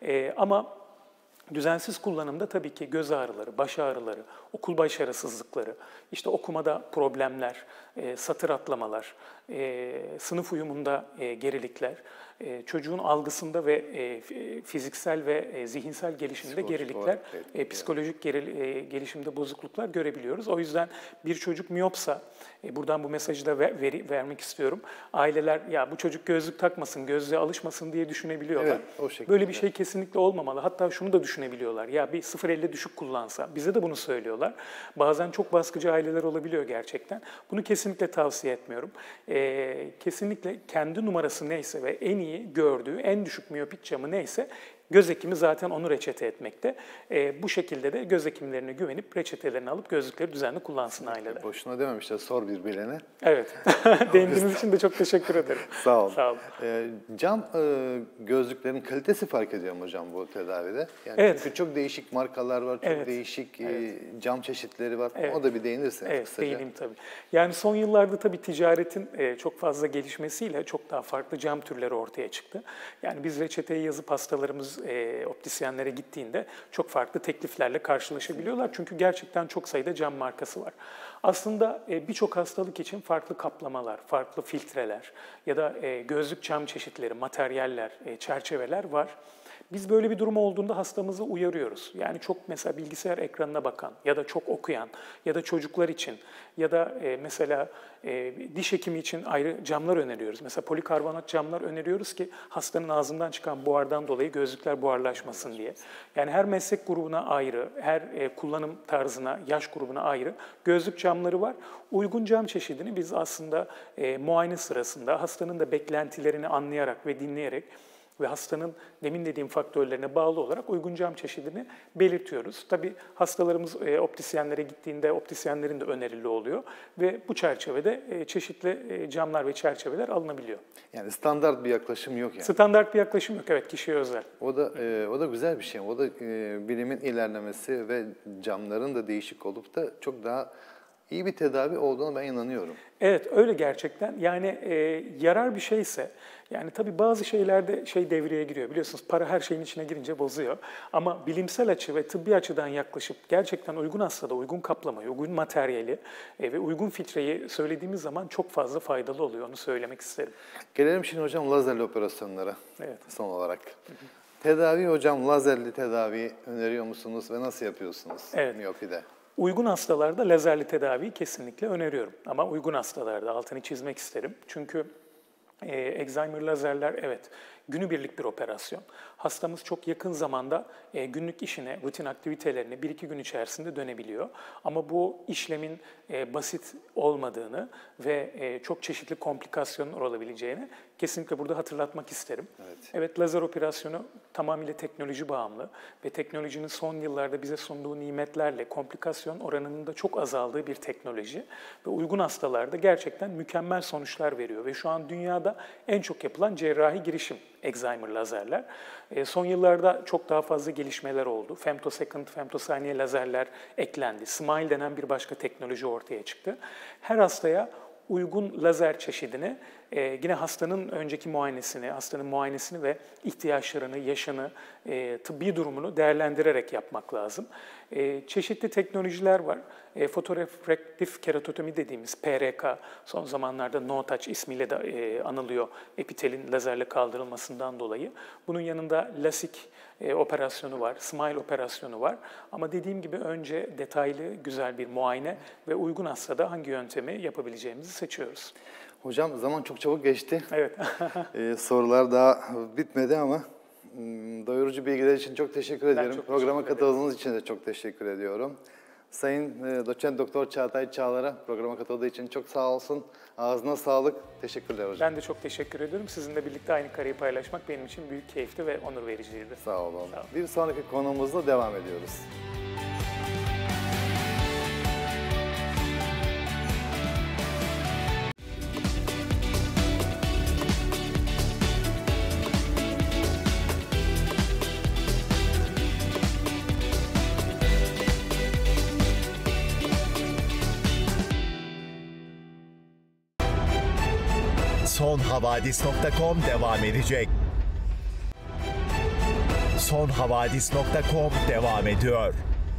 Ama düzensiz kullanımda tabii ki göz ağrıları, baş ağrıları, okul başarısızlıkları, işte okumada problemler, satır atlamalar, sınıf uyumunda gerilikler, çocuğun algısında ve fiziksel ve zihinsel gelişimde gerilikler, psikolojik gelişimde bozukluklar görebiliyoruz. O yüzden bir çocuk miyopsa, buradan bu mesajı da vermek istiyorum. Aileler ya bu çocuk gözlük takmasın, gözlüğe alışmasın diye düşünebiliyorlar. Evet, o şekilde. Böyle bir şey kesinlikle olmamalı. Hatta şunu da düşünebiliyorlar. Ya bir 0.50 düşük kullansa, bize de bunu söylüyorlar. Bazen çok baskıcı aileler olabiliyor gerçekten. Bunu kesinlikle tavsiye etmiyorum. Kesinlikle kendi numarası neyse ve en iyi gördüğü, en düşük miyopik camı neyse göz hekimi zaten onu reçete etmekte. Bu şekilde de göz hekimlerine güvenip reçetelerini alıp gözlükleri düzenli kullansın aileler. Boşuna dememişler, sor bir bilene. Evet. Değindiğiniz için de çok teşekkür ederim. Sağ olun. Sağ olun. Cam gözlüklerin kalitesi fark ediyor mu hocam bu tedavide? Yani Evet. Çünkü çok değişik markalar var, çok değişik cam çeşitleri var. O da bir değinirseniz kısaca. Değineyim tabii. Yani son yıllarda tabii ticaretin çok fazla gelişmesiyle çok daha farklı cam türleri ortaya çıktı. Yani biz reçeteyi yazıp hastalarımız optisyenlere gittiğinde çok farklı tekliflerle karşılaşabiliyorlar. Çünkü gerçekten çok sayıda cam markası var. Aslında birçok hastalık için farklı kaplamalar, farklı filtreler ya da gözlük cam çeşitleri, materyaller, çerçeveler var. Biz böyle bir durum olduğunda hastamızı uyarıyoruz. Yani çok mesela bilgisayar ekranına bakan ya da çok okuyan ya da çocuklar için ya da mesela diş hekimi için ayrı camlar öneriyoruz. Mesela polikarbonat camlar öneriyoruz ki hastanın ağzından çıkan buhardan dolayı gözlükler buharlaşmasın diye. Yani her meslek grubuna ayrı, her kullanım tarzına, yaş grubuna ayrı gözlük camları var. Uygun cam çeşidini biz aslında muayene sırasında hastanın da beklentilerini anlayarak ve dinleyerek ve hastanın demin dediğim faktörlerine bağlı olarak uygun cam çeşidini belirtiyoruz. Tabii hastalarımız optisyenlere gittiğinde optisyenlerin de önerili oluyor ve bu çerçevede çeşitli camlar ve çerçeveler alınabiliyor. Yani standart bir yaklaşım yok yani. Standart bir yaklaşım yok, evet, kişiye özel. O da güzel bir şey. O da bilimin ilerlemesi ve camların da değişik olup da çok daha iyi bir tedavi olduğuna ben inanıyorum. Evet, öyle gerçekten. Yani yarar bir şeyse, yani tabii bazı şeylerde devreye giriyor. Biliyorsunuz para her şeyin içine girince bozuyor. Ama bilimsel açı ve tıbbi açıdan yaklaşıp gerçekten uygun hastada uygun kaplamayı, uygun materyali ve uygun filtreyi söylediğimiz zaman çok fazla faydalı oluyor. Onu söylemek isterim. Gelelim şimdi hocam lazerli operasyonlara Evet. son olarak. Tedavi hocam, lazerli tedavi öneriyor musunuz ve nasıl yapıyorsunuz miyopide? Uygun hastalarda lazerli tedaviyi kesinlikle öneriyorum. Ama uygun hastalarda altını çizmek isterim. Çünkü Excimer lazerler evet günübirlik bir operasyon. Hastamız çok yakın zamanda günlük işine, rutin aktivitelerine 1-2 gün içerisinde dönebiliyor. Ama bu işlemin basit olmadığını ve çok çeşitli komplikasyonlar olabileceğini kesinlikle burada hatırlatmak isterim. Evet, lazer operasyonu tamamıyla teknoloji bağımlı ve teknolojinin son yıllarda bize sunduğu nimetlerle komplikasyon oranının da çok azaldığı bir teknoloji ve uygun hastalarda gerçekten mükemmel sonuçlar veriyor ve şu an dünyada en çok yapılan cerrahi girişim Excimer lazerler. Son yıllarda çok daha fazla gelişmeler oldu. Femtosecond, femtosaniye lazerler eklendi. Smile denen bir başka teknoloji ortaya çıktı. Her hastaya uygun lazer çeşidini yine hastanın önceki muayenesini, hastanın muayenesini ve ihtiyaçlarını, yaşını, tıbbi durumunu değerlendirerek yapmak lazım. Çeşitli teknolojiler var. Fotorefraktif keratotomi dediğimiz PRK, son zamanlarda no touch ismiyle de anılıyor epitelin lazerle kaldırılmasından dolayı. Bunun yanında lasik operasyonu var, smile operasyonu var. Ama dediğim gibi önce detaylı, güzel bir muayene ve uygun hastada hangi yöntemi yapabileceğimizi seçiyoruz. Hocam zaman çok çabuk geçti. Evet. Sorular daha bitmedi ama doyurucu bilgiler için çok teşekkür ederim. Programa katıldığınız için de çok teşekkür ediyorum. Sayın Doçent Doktor Çağatay Çağlar'a programa katıldığı için çok sağ olsun. Ağzına sağlık. Teşekkürler hocam. Ben de çok teşekkür ediyorum. Sizinle birlikte aynı kareyi paylaşmak benim için büyük keyifti ve onur vericiydi. Sağ olun. Bir sonraki konuğumuzla devam ediyoruz. Sonhavadis.com devam edecek. Sonhavadis.com devam ediyor.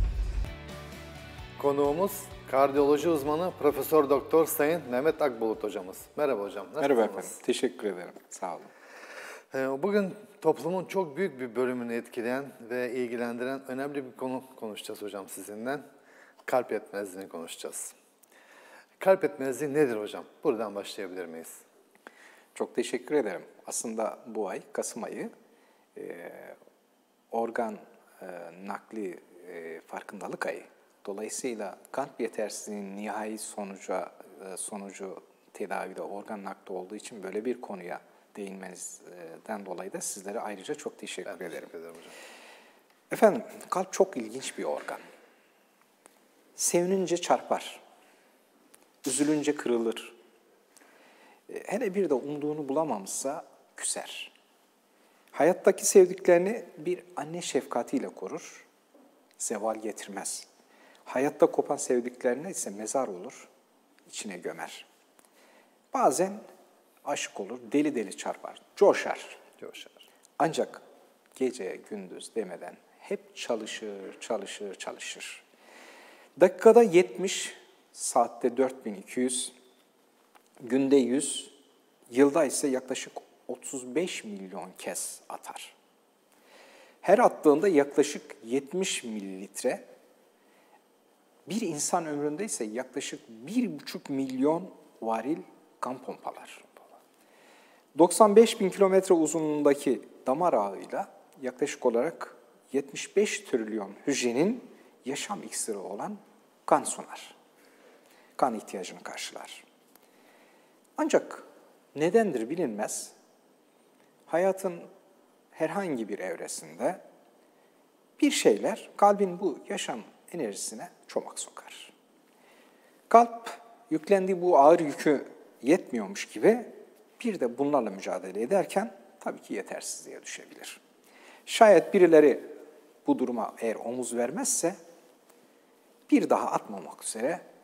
Konuğumuz kardiyoloji uzmanı Profesör Doktor Sayın Mehmet Akbulut hocamız. Merhaba hocam. Merhaba efendim. Teşekkür ederim. Sağ olun. Bugün toplumun çok büyük bir bölümünü etkileyen ve ilgilendiren önemli bir konu konuşacağız hocam sizinle. Kalp yetmezliğini konuşacağız. Kalp yetmezliği nedir hocam? Buradan başlayabilir miyiz? Çok teşekkür ederim. Aslında bu ay, Kasım ayı, organ nakli farkındalık ayı. Dolayısıyla kalp yetersizliğinin nihai sonucu tedavide organ nakli olduğu için böyle bir konuya değinmenizden dolayı da sizlere ayrıca çok teşekkür ederim. Teşekkür ederim hocam. Efendim, kalp çok ilginç bir organ. Sevinince çarpar, üzülünce kırılır. Hele bir de umduğunu bulamamışsa küser. Hayattaki sevdiklerini bir anne şefkatiyle korur, zeval getirmez. Hayatta kopan sevdiklerine ise mezar olur, içine gömer. Bazen aşık olur, deli deli çarpar, coşar. Ancak gece gündüz demeden hep çalışır. Dakikada 70, saatte 4200, günde 100, yılda ise yaklaşık 35 milyon kez atar. Her attığında yaklaşık 70 mililitre, bir insan ömründe ise yaklaşık 1,5 milyon varil kan pompalar. 95 bin kilometre uzunluğundaki damar ağıyla yaklaşık olarak 75 trilyon hücrenin yaşam iksiri olan kan sunar. Kan ihtiyacını karşılar. Ancak nedendir bilinmez, hayatın herhangi bir evresinde bir şeyler kalbin bu yaşam enerjisine çomak sokar. Kalp yüklendiği bu ağır yükü yetmiyormuş gibi bir de bunlarla mücadele ederken tabii ki yetersizliğe düşebilir. Şayet birileri bu duruma eğer omuz vermezse bir daha atmamak üzere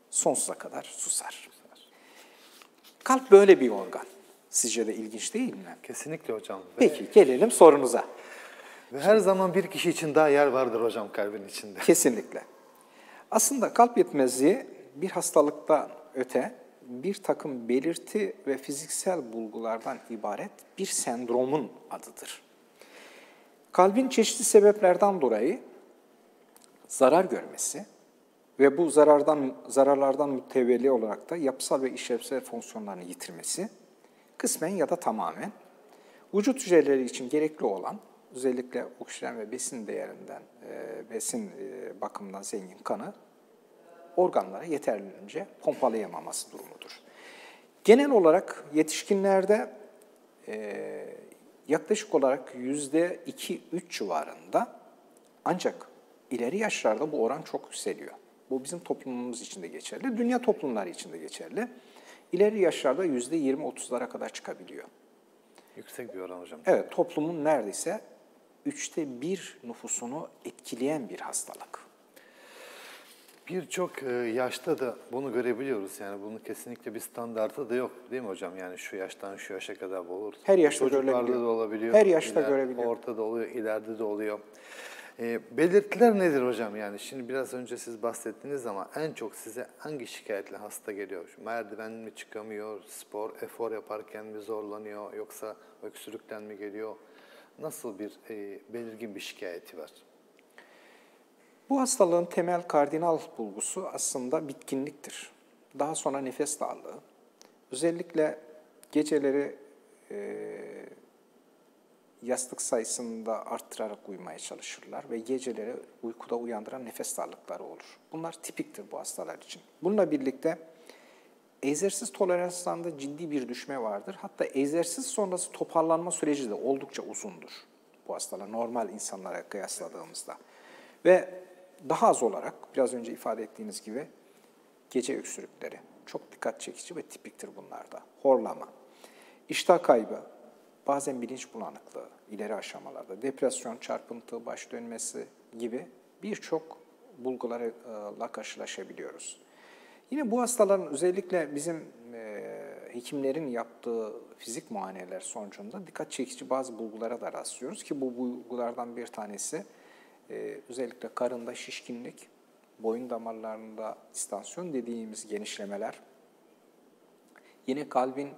sonsuza kadar susar. Kalp böyle bir organ. Sizce de ilginç değil mi? Kesinlikle hocam. Peki gelelim sorunuza. Ve her zaman bir kişi için daha yer vardır hocam kalbin içinde. Kesinlikle. Aslında kalp yetmezliği bir hastalıktan öte bir takım belirti ve fiziksel bulgulardan ibaret bir sendromun adıdır. Kalbin çeşitli sebeplerden dolayı zarar görmesi ve bu zararlardan mütevelli olarak da yapısal ve işlevsel fonksiyonlarını yitirmesi, kısmen ya da tamamen vücut hücreleri için gerekli olan, özellikle oksijen ve besin değerinden, bakımından zengin kanı organlara yeterince pompalayamaması durumudur. Genel olarak yetişkinlerde yaklaşık olarak %2-3 civarında, ancak ileri yaşlarda bu oran çok yükseliyor. Bu bizim toplumumuz için de geçerli, dünya toplumları için de geçerli. İleri yaşlarda %20-30'lara kadar çıkabiliyor. Yüksek bir oran hocam. Evet, toplumun neredeyse 1/3 nüfusunu etkileyen bir hastalık. Birçok yaşta da bunu görebiliyoruz. Yani bunun kesinlikle bir standartı da yok değil mi hocam? Yani şu yaştan şu yaşa kadar bu olur. Her yaşta Çocuklarda görülebiliyor. da olabiliyor. Her yaşta görebiliyor. Ortada oluyor, ileride de oluyor. Belirtiler nedir hocam? Yani şimdi biraz önce siz bahsettiniz ama en çok size hangi şikayetle hasta geliyor? Şu merdiven mi çıkamıyor, efor yaparken mi zorlanıyor, yoksa öksürükten mi geliyor? Nasıl bir belirgin bir şikayeti var? Bu hastalığın temel kardinal bulgusu aslında bitkinliktir. Daha sonra nefes darlığı. Özellikle geceleri yastık sayısını da arttırarak uyumaya çalışırlar ve geceleri uykuda uyandıran nefes darlıkları olur. Bunlar tipiktir bu hastalar için. Bununla birlikte egzersiz toleranslarında ciddi bir düşme vardır. Hatta egzersiz sonrası toparlanma süreci de oldukça uzundur bu hastalar normal insanlara kıyasladığımızda. Ve daha az olarak biraz önce ifade ettiğiniz gibi gece öksürükleri çok dikkat çekici ve tipiktir bunlarda. Horlama, iştah kaybı, bazen bilinç bulanıklığı ileri aşamalarda, depresyon, çarpıntı, baş dönmesi gibi birçok bulgularla karşılaşabiliyoruz. Yine bu hastaların özellikle bizim hekimlerin yaptığı fizik muayeneler sonucunda dikkat çekici bazı bulgulara da rastlıyoruz ki bu bulgulardan bir tanesi özellikle karında şişkinlik, boyun damarlarında distansiyon dediğimiz genişlemeler, yine kalbin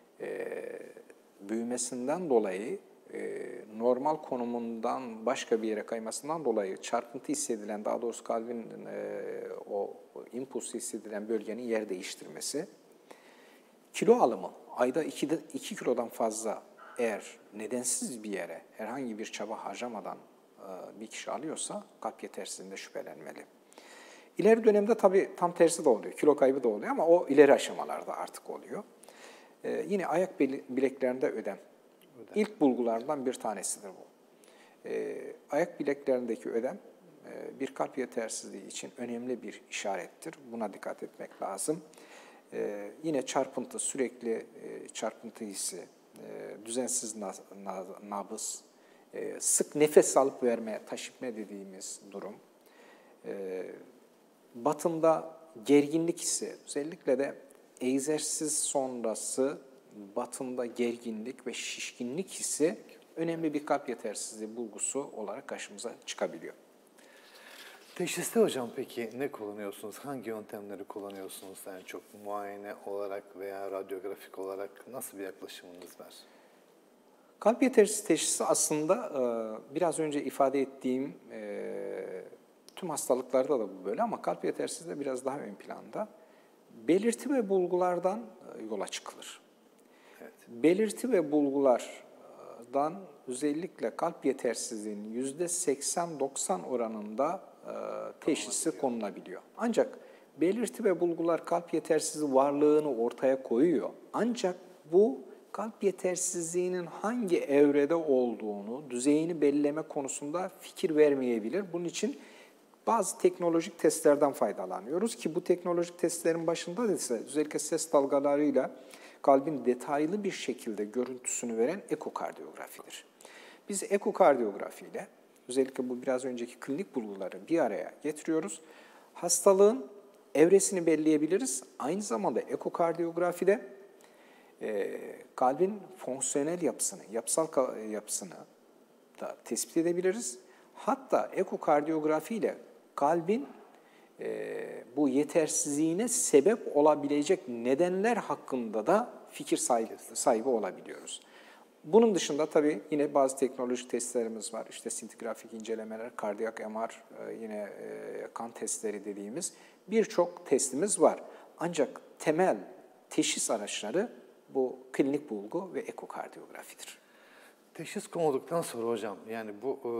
büyümesinden dolayı normal konumundan başka bir yere kaymasından dolayı çarpıntı hissedilen, daha doğrusu kalbin o impulsu hissedilen bölgenin yer değiştirmesi, kilo alımı, ayda 2 kilodan fazla eğer nedensiz bir yere herhangi bir çaba harcamadan bir kişi alıyorsa kalp yetersizliğinde şüphelenmeli. İleri dönemde tabii tam tersi de oluyor, kilo kaybı da oluyor ama o ileri aşamalarda artık oluyor. Yine ayak bileklerinde ödem. İlk bulgulardan bir tanesidir bu. Ayak bileklerindeki ödem bir kalp yetersizliği için önemli bir işarettir. Buna dikkat etmek lazım. Yine çarpıntı, sürekli çarpıntı hissi, düzensiz nabız, sık nefes alıp verme, taşipme dediğimiz durum. Batında gerginlik hissi, özellikle de egzersiz sonrası batında gerginlik ve şişkinlik hissi önemli bir kalp yetersizliği bulgusu olarak karşımıza çıkabiliyor. Teşhiste hocam peki ne kullanıyorsunuz? Hangi yöntemleri kullanıyorsunuz? Yani çok muayene olarak veya radyografik olarak nasıl bir yaklaşımınız var? Kalp yetersizliği teşhisi aslında biraz önce ifade ettiğim tüm hastalıklarda da bu böyle ama kalp yetersizliği de biraz daha ön planda. Belirti ve bulgulardan yola çıkılır. Evet. Belirti ve bulgulardan özellikle kalp yetersizliğinin %80-90 oranında teşhisi konulabiliyor. Ancak belirti ve bulgular kalp yetersizliği varlığını ortaya koyuyor. Ancak bu kalp yetersizliğinin hangi evrede olduğunu, düzeyini belirleme konusunda fikir vermeyebilir. Bunun için bazı teknolojik testlerden faydalanıyoruz ki bu teknolojik testlerin başında ise özellikle ses dalgalarıyla kalbin detaylı bir şekilde görüntüsünü veren ekokardiyografidir. Biz ekokardiyografiyle özellikle bu biraz önceki klinik bulguları bir araya getiriyoruz. Hastalığın evresini belirleyebiliriz. Aynı zamanda ekokardiyografide kalbin fonksiyonel yapısını, yapısal yapısını da tespit edebiliriz. Hatta ekokardiyografi ile kalbin bu yetersizliğine sebep olabilecek nedenler hakkında da fikir sahibi olabiliyoruz. Bunun dışında tabii yine bazı teknolojik testlerimiz var. İşte sintigrafik incelemeler, kardiyak MR, yine kan testleri dediğimiz birçok testimiz var. Ancak temel teşhis araçları bu klinik bulgu ve ekokardiyografidir. Teşhis konulduktan sonra hocam, yani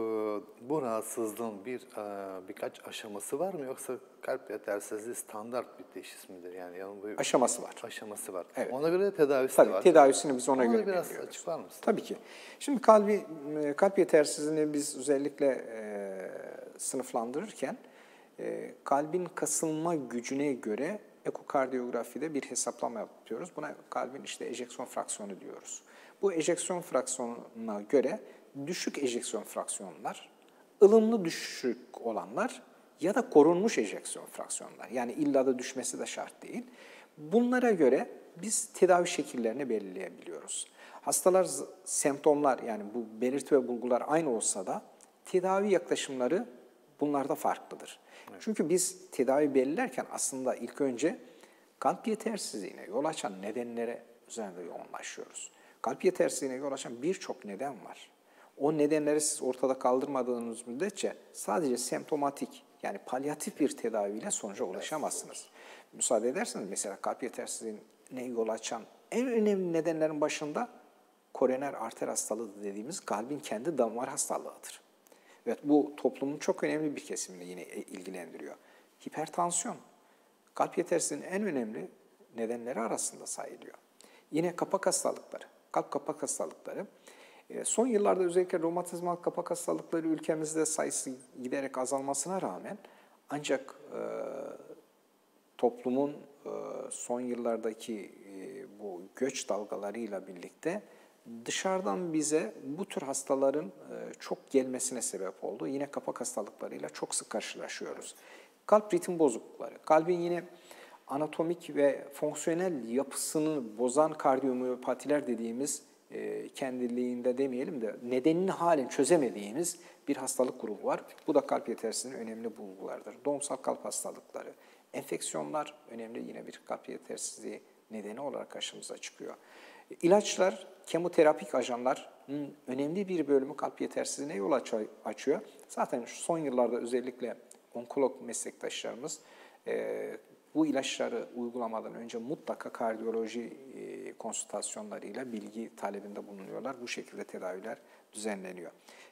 bu rahatsızlığın birkaç aşaması var mı, yoksa kalp yetersizliği standart bir teşhis midir? Yani yanında Aşaması var. Aşaması var. Evet. Ona göre de tedavisi Tabii, de var. tedavisini biz ona Onu göre biraz belirliyoruz. açıklar mısın? Tabii ki. Şimdi kalp yetersizliğini biz özellikle sınıflandırırken kalbin kasılma gücüne göre ekokardiyografide bir hesaplama yapıyoruz. Buna kalbin işte ejeksiyon fraksiyonu diyoruz. Bu ejeksiyon fraksiyonuna göre düşük ejeksiyon fraksiyonlar, ılımlı düşük olanlar ya da korunmuş ejeksiyon fraksiyonlar. Yani illa da düşmesi de şart değil. Bunlara göre biz tedavi şekillerini belirleyebiliyoruz. Hastalar semptomlar, yani bu belirti ve bulgular aynı olsa da tedavi yaklaşımları bunlarda farklıdır. Evet. Çünkü biz tedavi belirlerken aslında ilk önce kalp yetersizliğine yol açan nedenlere üzerinde yoğunlaşıyoruz. Kalp yetersizliğine yol açan birçok neden var. O nedenleri siz ortada kaldırmadığınız müddetçe sadece semptomatik, yani palyatif bir tedaviyle sonuca ulaşamazsınız. Müsaade ederseniz mesela kalp yetersizliğine yol açan en önemli nedenlerin başında koroner arter hastalığı dediğimiz kalbin kendi damar hastalığıdır. Evet, bu toplumun çok önemli bir kesimini yine ilgilendiriyor. Hipertansiyon, kalp yetersizliğinin en önemli nedenleri arasında sayılıyor. Yine kapak hastalıkları, kalp kapak hastalıkları. Son yıllarda özellikle romatizmal kapak hastalıkları ülkemizde sayısı giderek azalmasına rağmen ancak toplumun son yıllardaki bu göç dalgalarıyla birlikte dışarıdan bize bu tür hastaların çok gelmesine sebep oldu. Yine kapak hastalıklarıyla çok sık karşılaşıyoruz. Kalp ritim bozuklukları, kalbin yine anatomik ve fonksiyonel yapısını bozan kardiyomiyopatiler dediğimiz kendiliğinde demeyelim de nedenini halen çözemediğimiz bir hastalık grubu var. Bu da kalp yetersizliğinin önemli bulgulardır. Doğumsal kalp hastalıkları, enfeksiyonlar önemli yine bir kalp yetersizliği nedeni olarak karşımıza çıkıyor. İlaçlar, kemoterapik ajanların önemli bir bölümü kalp yetersizliğine yol açıyor. Zaten son yıllarda özellikle onkolog meslektaşlarımız bu ilaçları uygulamadan önce mutlaka kardiyoloji konsültasyonlarıyla bilgi talebinde bulunuyorlar. Bu şekilde tedaviler düzenleniyor.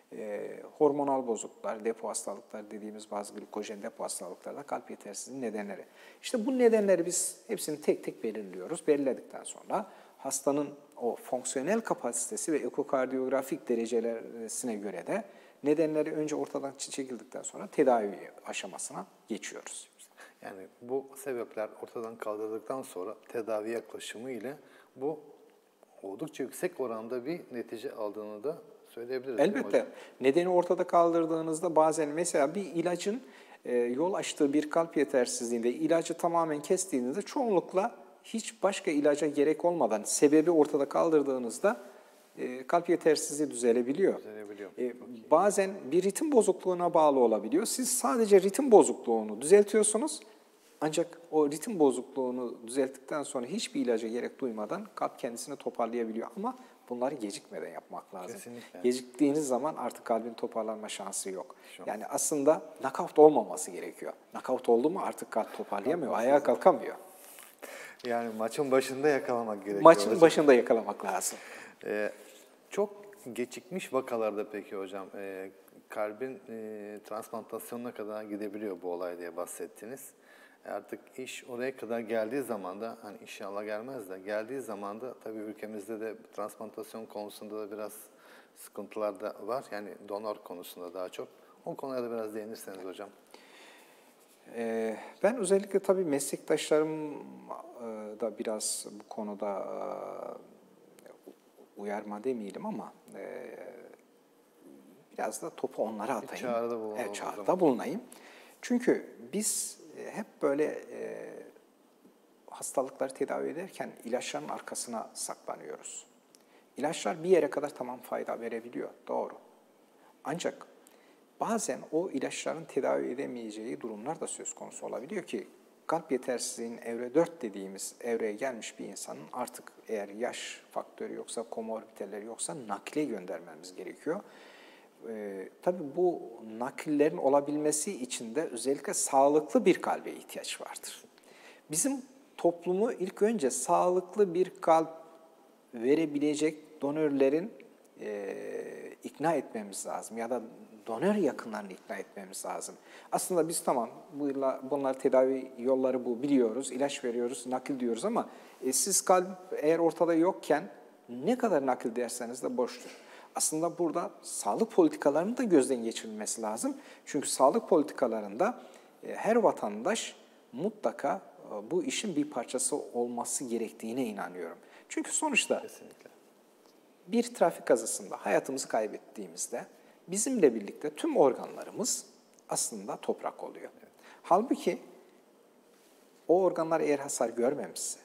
Hormonal bozukluklar, depo hastalıkları dediğimiz bazı glikojen depo hastalıkları da kalp yetersizliğinin nedenleri. İşte bu nedenleri biz hepsini tek tek belirliyoruz. Belirledikten sonra hastanın o fonksiyonel kapasitesi ve ekokardiyografik derecelerine göre de nedenleri önce ortadan çekildikten sonra tedavi aşamasına geçiyoruz. Yani bu sebepler ortadan kaldırıldıktan sonra tedavi yaklaşımı ile bu oldukça yüksek oranda bir netice aldığını da söyleyebiliriz. Elbette. Nedeni ortada kaldırdığınızda bazen mesela bir ilacın yol açtığı bir kalp yetersizliğinde ilacı tamamen kestiğinizde çoğunlukla hiç başka ilaca gerek olmadan sebebi ortada kaldırdığınızda kalp yetersizliği düzelebiliyor. Bazen bir ritim bozukluğuna bağlı olabiliyor. Siz sadece ritim bozukluğunu düzeltiyorsunuz. Ancak o ritim bozukluğunu düzelttikten sonra hiçbir ilaca gerek duymadan kalp kendisini toparlayabiliyor. Ama bunları gecikmeden yapmak lazım. Kesinlikle. Geciktiğiniz zaman artık kalbin toparlanma şansı yok. Yani aslında knockout olmaması gerekiyor. Knockout oldu mu artık kalp toparlayamıyor, ayağa kalkamıyor. Yani maçın başında yakalamak gerekiyor. Maçın başında yakalamak lazım. Çok gecikmiş vakalarda peki hocam, kalbin transplantasyonuna kadar gidebiliyor bu olay diye bahsettiniz. Artık iş oraya kadar geldiği zaman da, hani inşallah gelmez de, geldiği zaman da tabii ülkemizde de transplantasyon konusunda da biraz sıkıntılar da var. Yani donör konusunda daha çok. O konuya da biraz değinirseniz hocam. Ben özellikle tabii meslektaşlarım da biraz bu konuda uyarma demeyelim ama biraz da topu onlara atayım. Çağrıda bulunayım. Çağrıda bulunayım. Çünkü biz hep böyle hastalıkları tedavi ederken ilaçların arkasına saklanıyoruz. İlaçlar bir yere kadar tamam fayda verebiliyor, doğru. Ancak bazen o ilaçların tedavi edemeyeceği durumlar da söz konusu olabiliyor ki kalp yetersizliğinin evre 4 dediğimiz evreye gelmiş bir insanın artık eğer yaş faktörü yoksa, komorbiteleri yoksa nakile göndermemiz gerekiyor. Tabii bu nakillerin olabilmesi için de özellikle sağlıklı bir kalbe ihtiyaç vardır. Bizim toplumu ilk önce sağlıklı bir kalp verebilecek donörlerin ikna etmemiz lazım ya da donör yakınlarını ikna etmemiz lazım. Aslında biz tamam bunlar tedavi yolları bu biliyoruz, ilaç veriyoruz, nakil diyoruz ama siz kalp eğer ortada yokken ne kadar nakil derseniz de boştur. Aslında burada sağlık politikalarının da gözden geçirilmesi lazım. Çünkü sağlık politikalarında her vatandaş mutlaka bu işin bir parçası olması gerektiğine inanıyorum. Çünkü sonuçta kesinlikle bir trafik kazasında hayatımızı kaybettiğimizde bizimle birlikte tüm organlarımız aslında toprak oluyor. Evet. Halbuki o organlar eğer hasar görmemişse,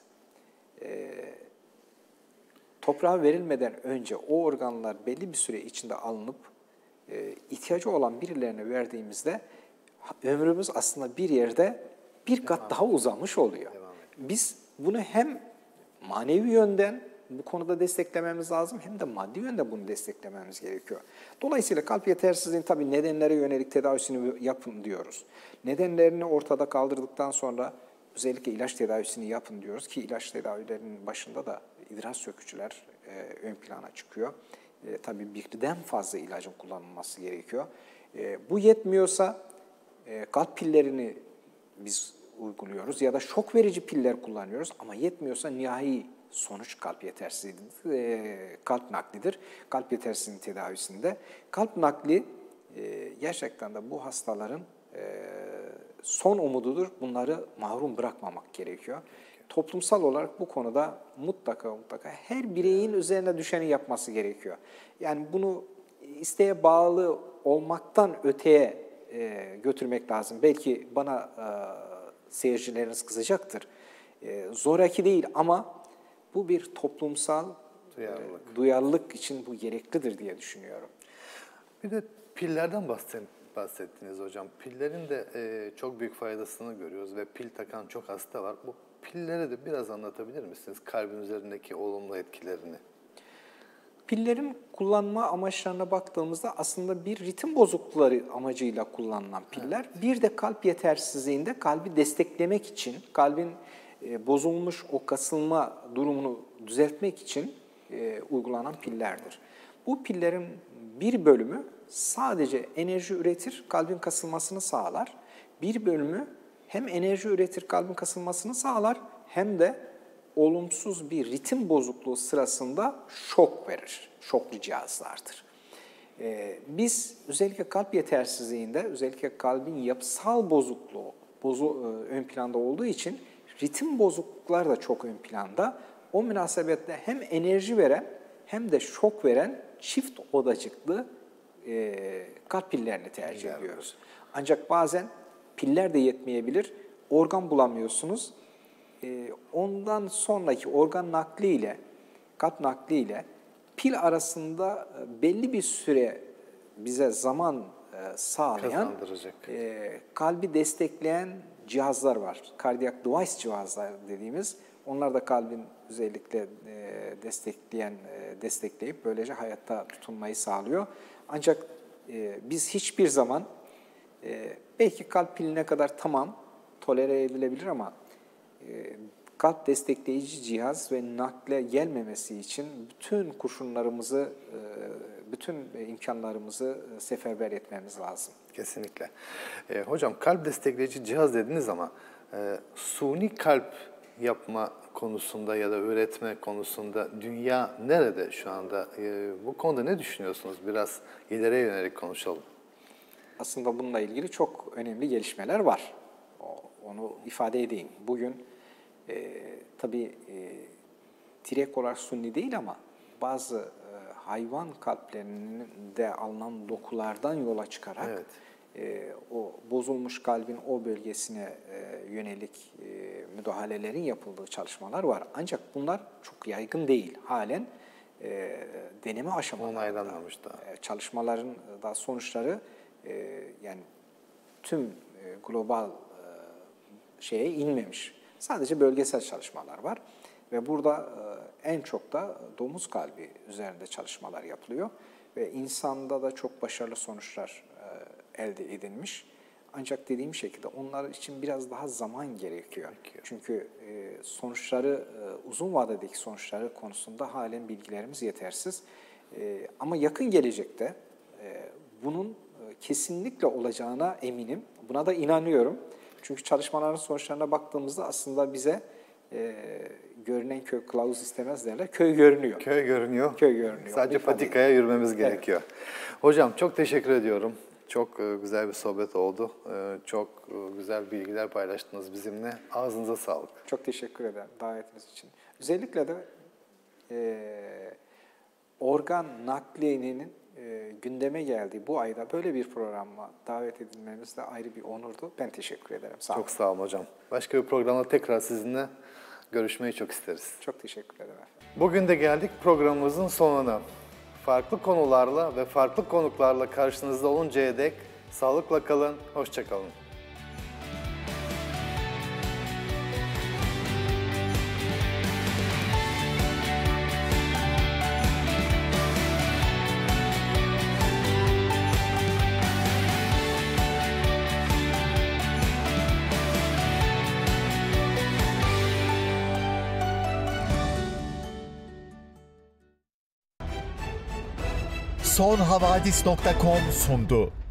toprağa verilmeden önce o organlar belli bir süre içinde alınıp ihtiyacı olan birilerine verdiğimizde ömrümüz aslında bir yerde bir kat daha uzamış oluyor. Biz bunu hem manevi yönden bu konuda desteklememiz lazım hem de maddi yönde bunu desteklememiz gerekiyor. Dolayısıyla kalp yetersizliğinin tabii nedenlere yönelik tedavisini yapın diyoruz. Nedenlerini ortada kaldırdıktan sonra özellikle ilaç tedavisini yapın diyoruz ki ilaç tedavilerinin başında da idrar sökücüler ön plana çıkıyor. Tabii birden fazla ilacın kullanılması gerekiyor. Bu yetmiyorsa kalp pillerini biz uyguluyoruz ya da şok verici piller kullanıyoruz ama yetmiyorsa nihai sonuç kalp yetersizliğidir, kalp naklidir. Kalp yetersizliğinin tedavisinde kalp nakli gerçekten de bu hastaların son umududur. Bunları mahrum bırakmamak gerekiyor. Toplumsal olarak bu konuda mutlaka her bireyin üzerine düşeni yapması gerekiyor. Yani bunu isteğe bağlı olmaktan öteye götürmek lazım. Belki bana seyircileriniz kızacaktır. Zoraki değil ama bu bir toplumsal duyarlılık için bu gereklidir diye düşünüyorum. Bir de pillerden bahsettiniz hocam. Pillerin de çok büyük faydasını görüyoruz ve pil takan çok hasta var. Bu pilleri de biraz anlatabilir misiniz? Kalbin üzerindeki olumlu etkilerini. Pillerin kullanma amaçlarına baktığımızda aslında bir ritim bozuklukları amacıyla kullanılan piller. Evet. Bir de kalp yetersizliğinde kalbi desteklemek için, kalbin bozulmuş o kasılma durumunu düzeltmek için uygulanan pillerdir. Bu pillerin bir bölümü sadece enerji üretir, kalbin kasılmasını sağlar. Bir bölümü hem enerji üretir, kalbin kasılmasını sağlar hem de olumsuz bir ritim bozukluğu sırasında şok verir. Şoklu cihazlardır. Biz özellikle kalp yetersizliğinde, özellikle kalbin yapısal bozukluğu ön planda olduğu için ritim bozukluklar da çok ön planda. O münasebetle hem enerji veren hem de şok veren çift odacıklı kalp pillerini tercih ediyoruz. Ancak bazen piller de yetmeyebilir. Organ bulamıyorsunuz. Ondan sonraki organ nakliyle, kalp nakliyle pil arasında belli bir süre bize zaman sağlayan, kalbi destekleyen cihazlar var. Cardiac device cihazlar dediğimiz. Onlar da kalbin özellikle destekleyip böylece hayatta tutunmayı sağlıyor. Ancak biz hiçbir zaman belki kalp piline kadar tamam tolere edilebilir ama kalp destekleyici cihaz ve nakle gelmemesi için bütün kurşunlarımızı, bütün imkanlarımızı seferber etmemiz lazım. Kesinlikle. Hocam kalp destekleyici cihaz dediniz ama suni kalp yapma konusunda ya da üretme konusunda dünya nerede şu anda? Bu konuda ne düşünüyorsunuz? Biraz ileriye yönelik konuşalım. Aslında bununla ilgili çok önemli gelişmeler var. Onu ifade edeyim. Bugün tabii direkt olarak suni değil ama bazı hayvan kalplerinde alınan dokulardan yola çıkarak o bozulmuş kalbin o bölgesine yönelik müdahalelerin yapıldığı çalışmalar var. Ancak bunlar çok yaygın değil. Halen deneme aşamalarında. Onaylanmamış da. Çalışmaların da sonuçları yani tüm global şeye inmemiş. Sadece bölgesel çalışmalar var. Ve burada en çok da domuz kalbi üzerinde çalışmalar yapılıyor. Ve insanda da çok başarılı sonuçlar elde edilmiş. Ancak dediğim şekilde onlar için biraz daha zaman gerekiyor. Çünkü sonuçları, uzun vadedeki sonuçları konusunda halen bilgilerimiz yetersiz. Ama yakın gelecekte bunun kesinlikle olacağına eminim. Buna da inanıyorum. Çünkü çalışmaların sonuçlarına baktığımızda aslında bize görünen köy kılavuz istemez derler. Köy görünüyor. Köy görünüyor. Köy görünüyor. Sadece patikaya yürümemiz gerekiyor. Hocam çok teşekkür ediyorum. Çok güzel bir sohbet oldu. Çok güzel bilgiler paylaştınız bizimle. Ağzınıza sağlık. Çok teşekkür ederim davetiniz için. Özellikle de organ nakliyenin gündeme geldiği bu ayda böyle bir programa davet edilmemiz de ayrı bir onurdu. Ben teşekkür ederim. Sağ olun. Çok sağ olun hocam. Başka bir programda tekrar sizinle görüşmeyi çok isteriz. Çok teşekkür ederim efendim. Bugün de geldik programımızın sonuna. Farklı konularla ve farklı konuklarla karşınızda oluncaya dek sağlıkla kalın, hoşça kalın. sonhavadis.com sundu.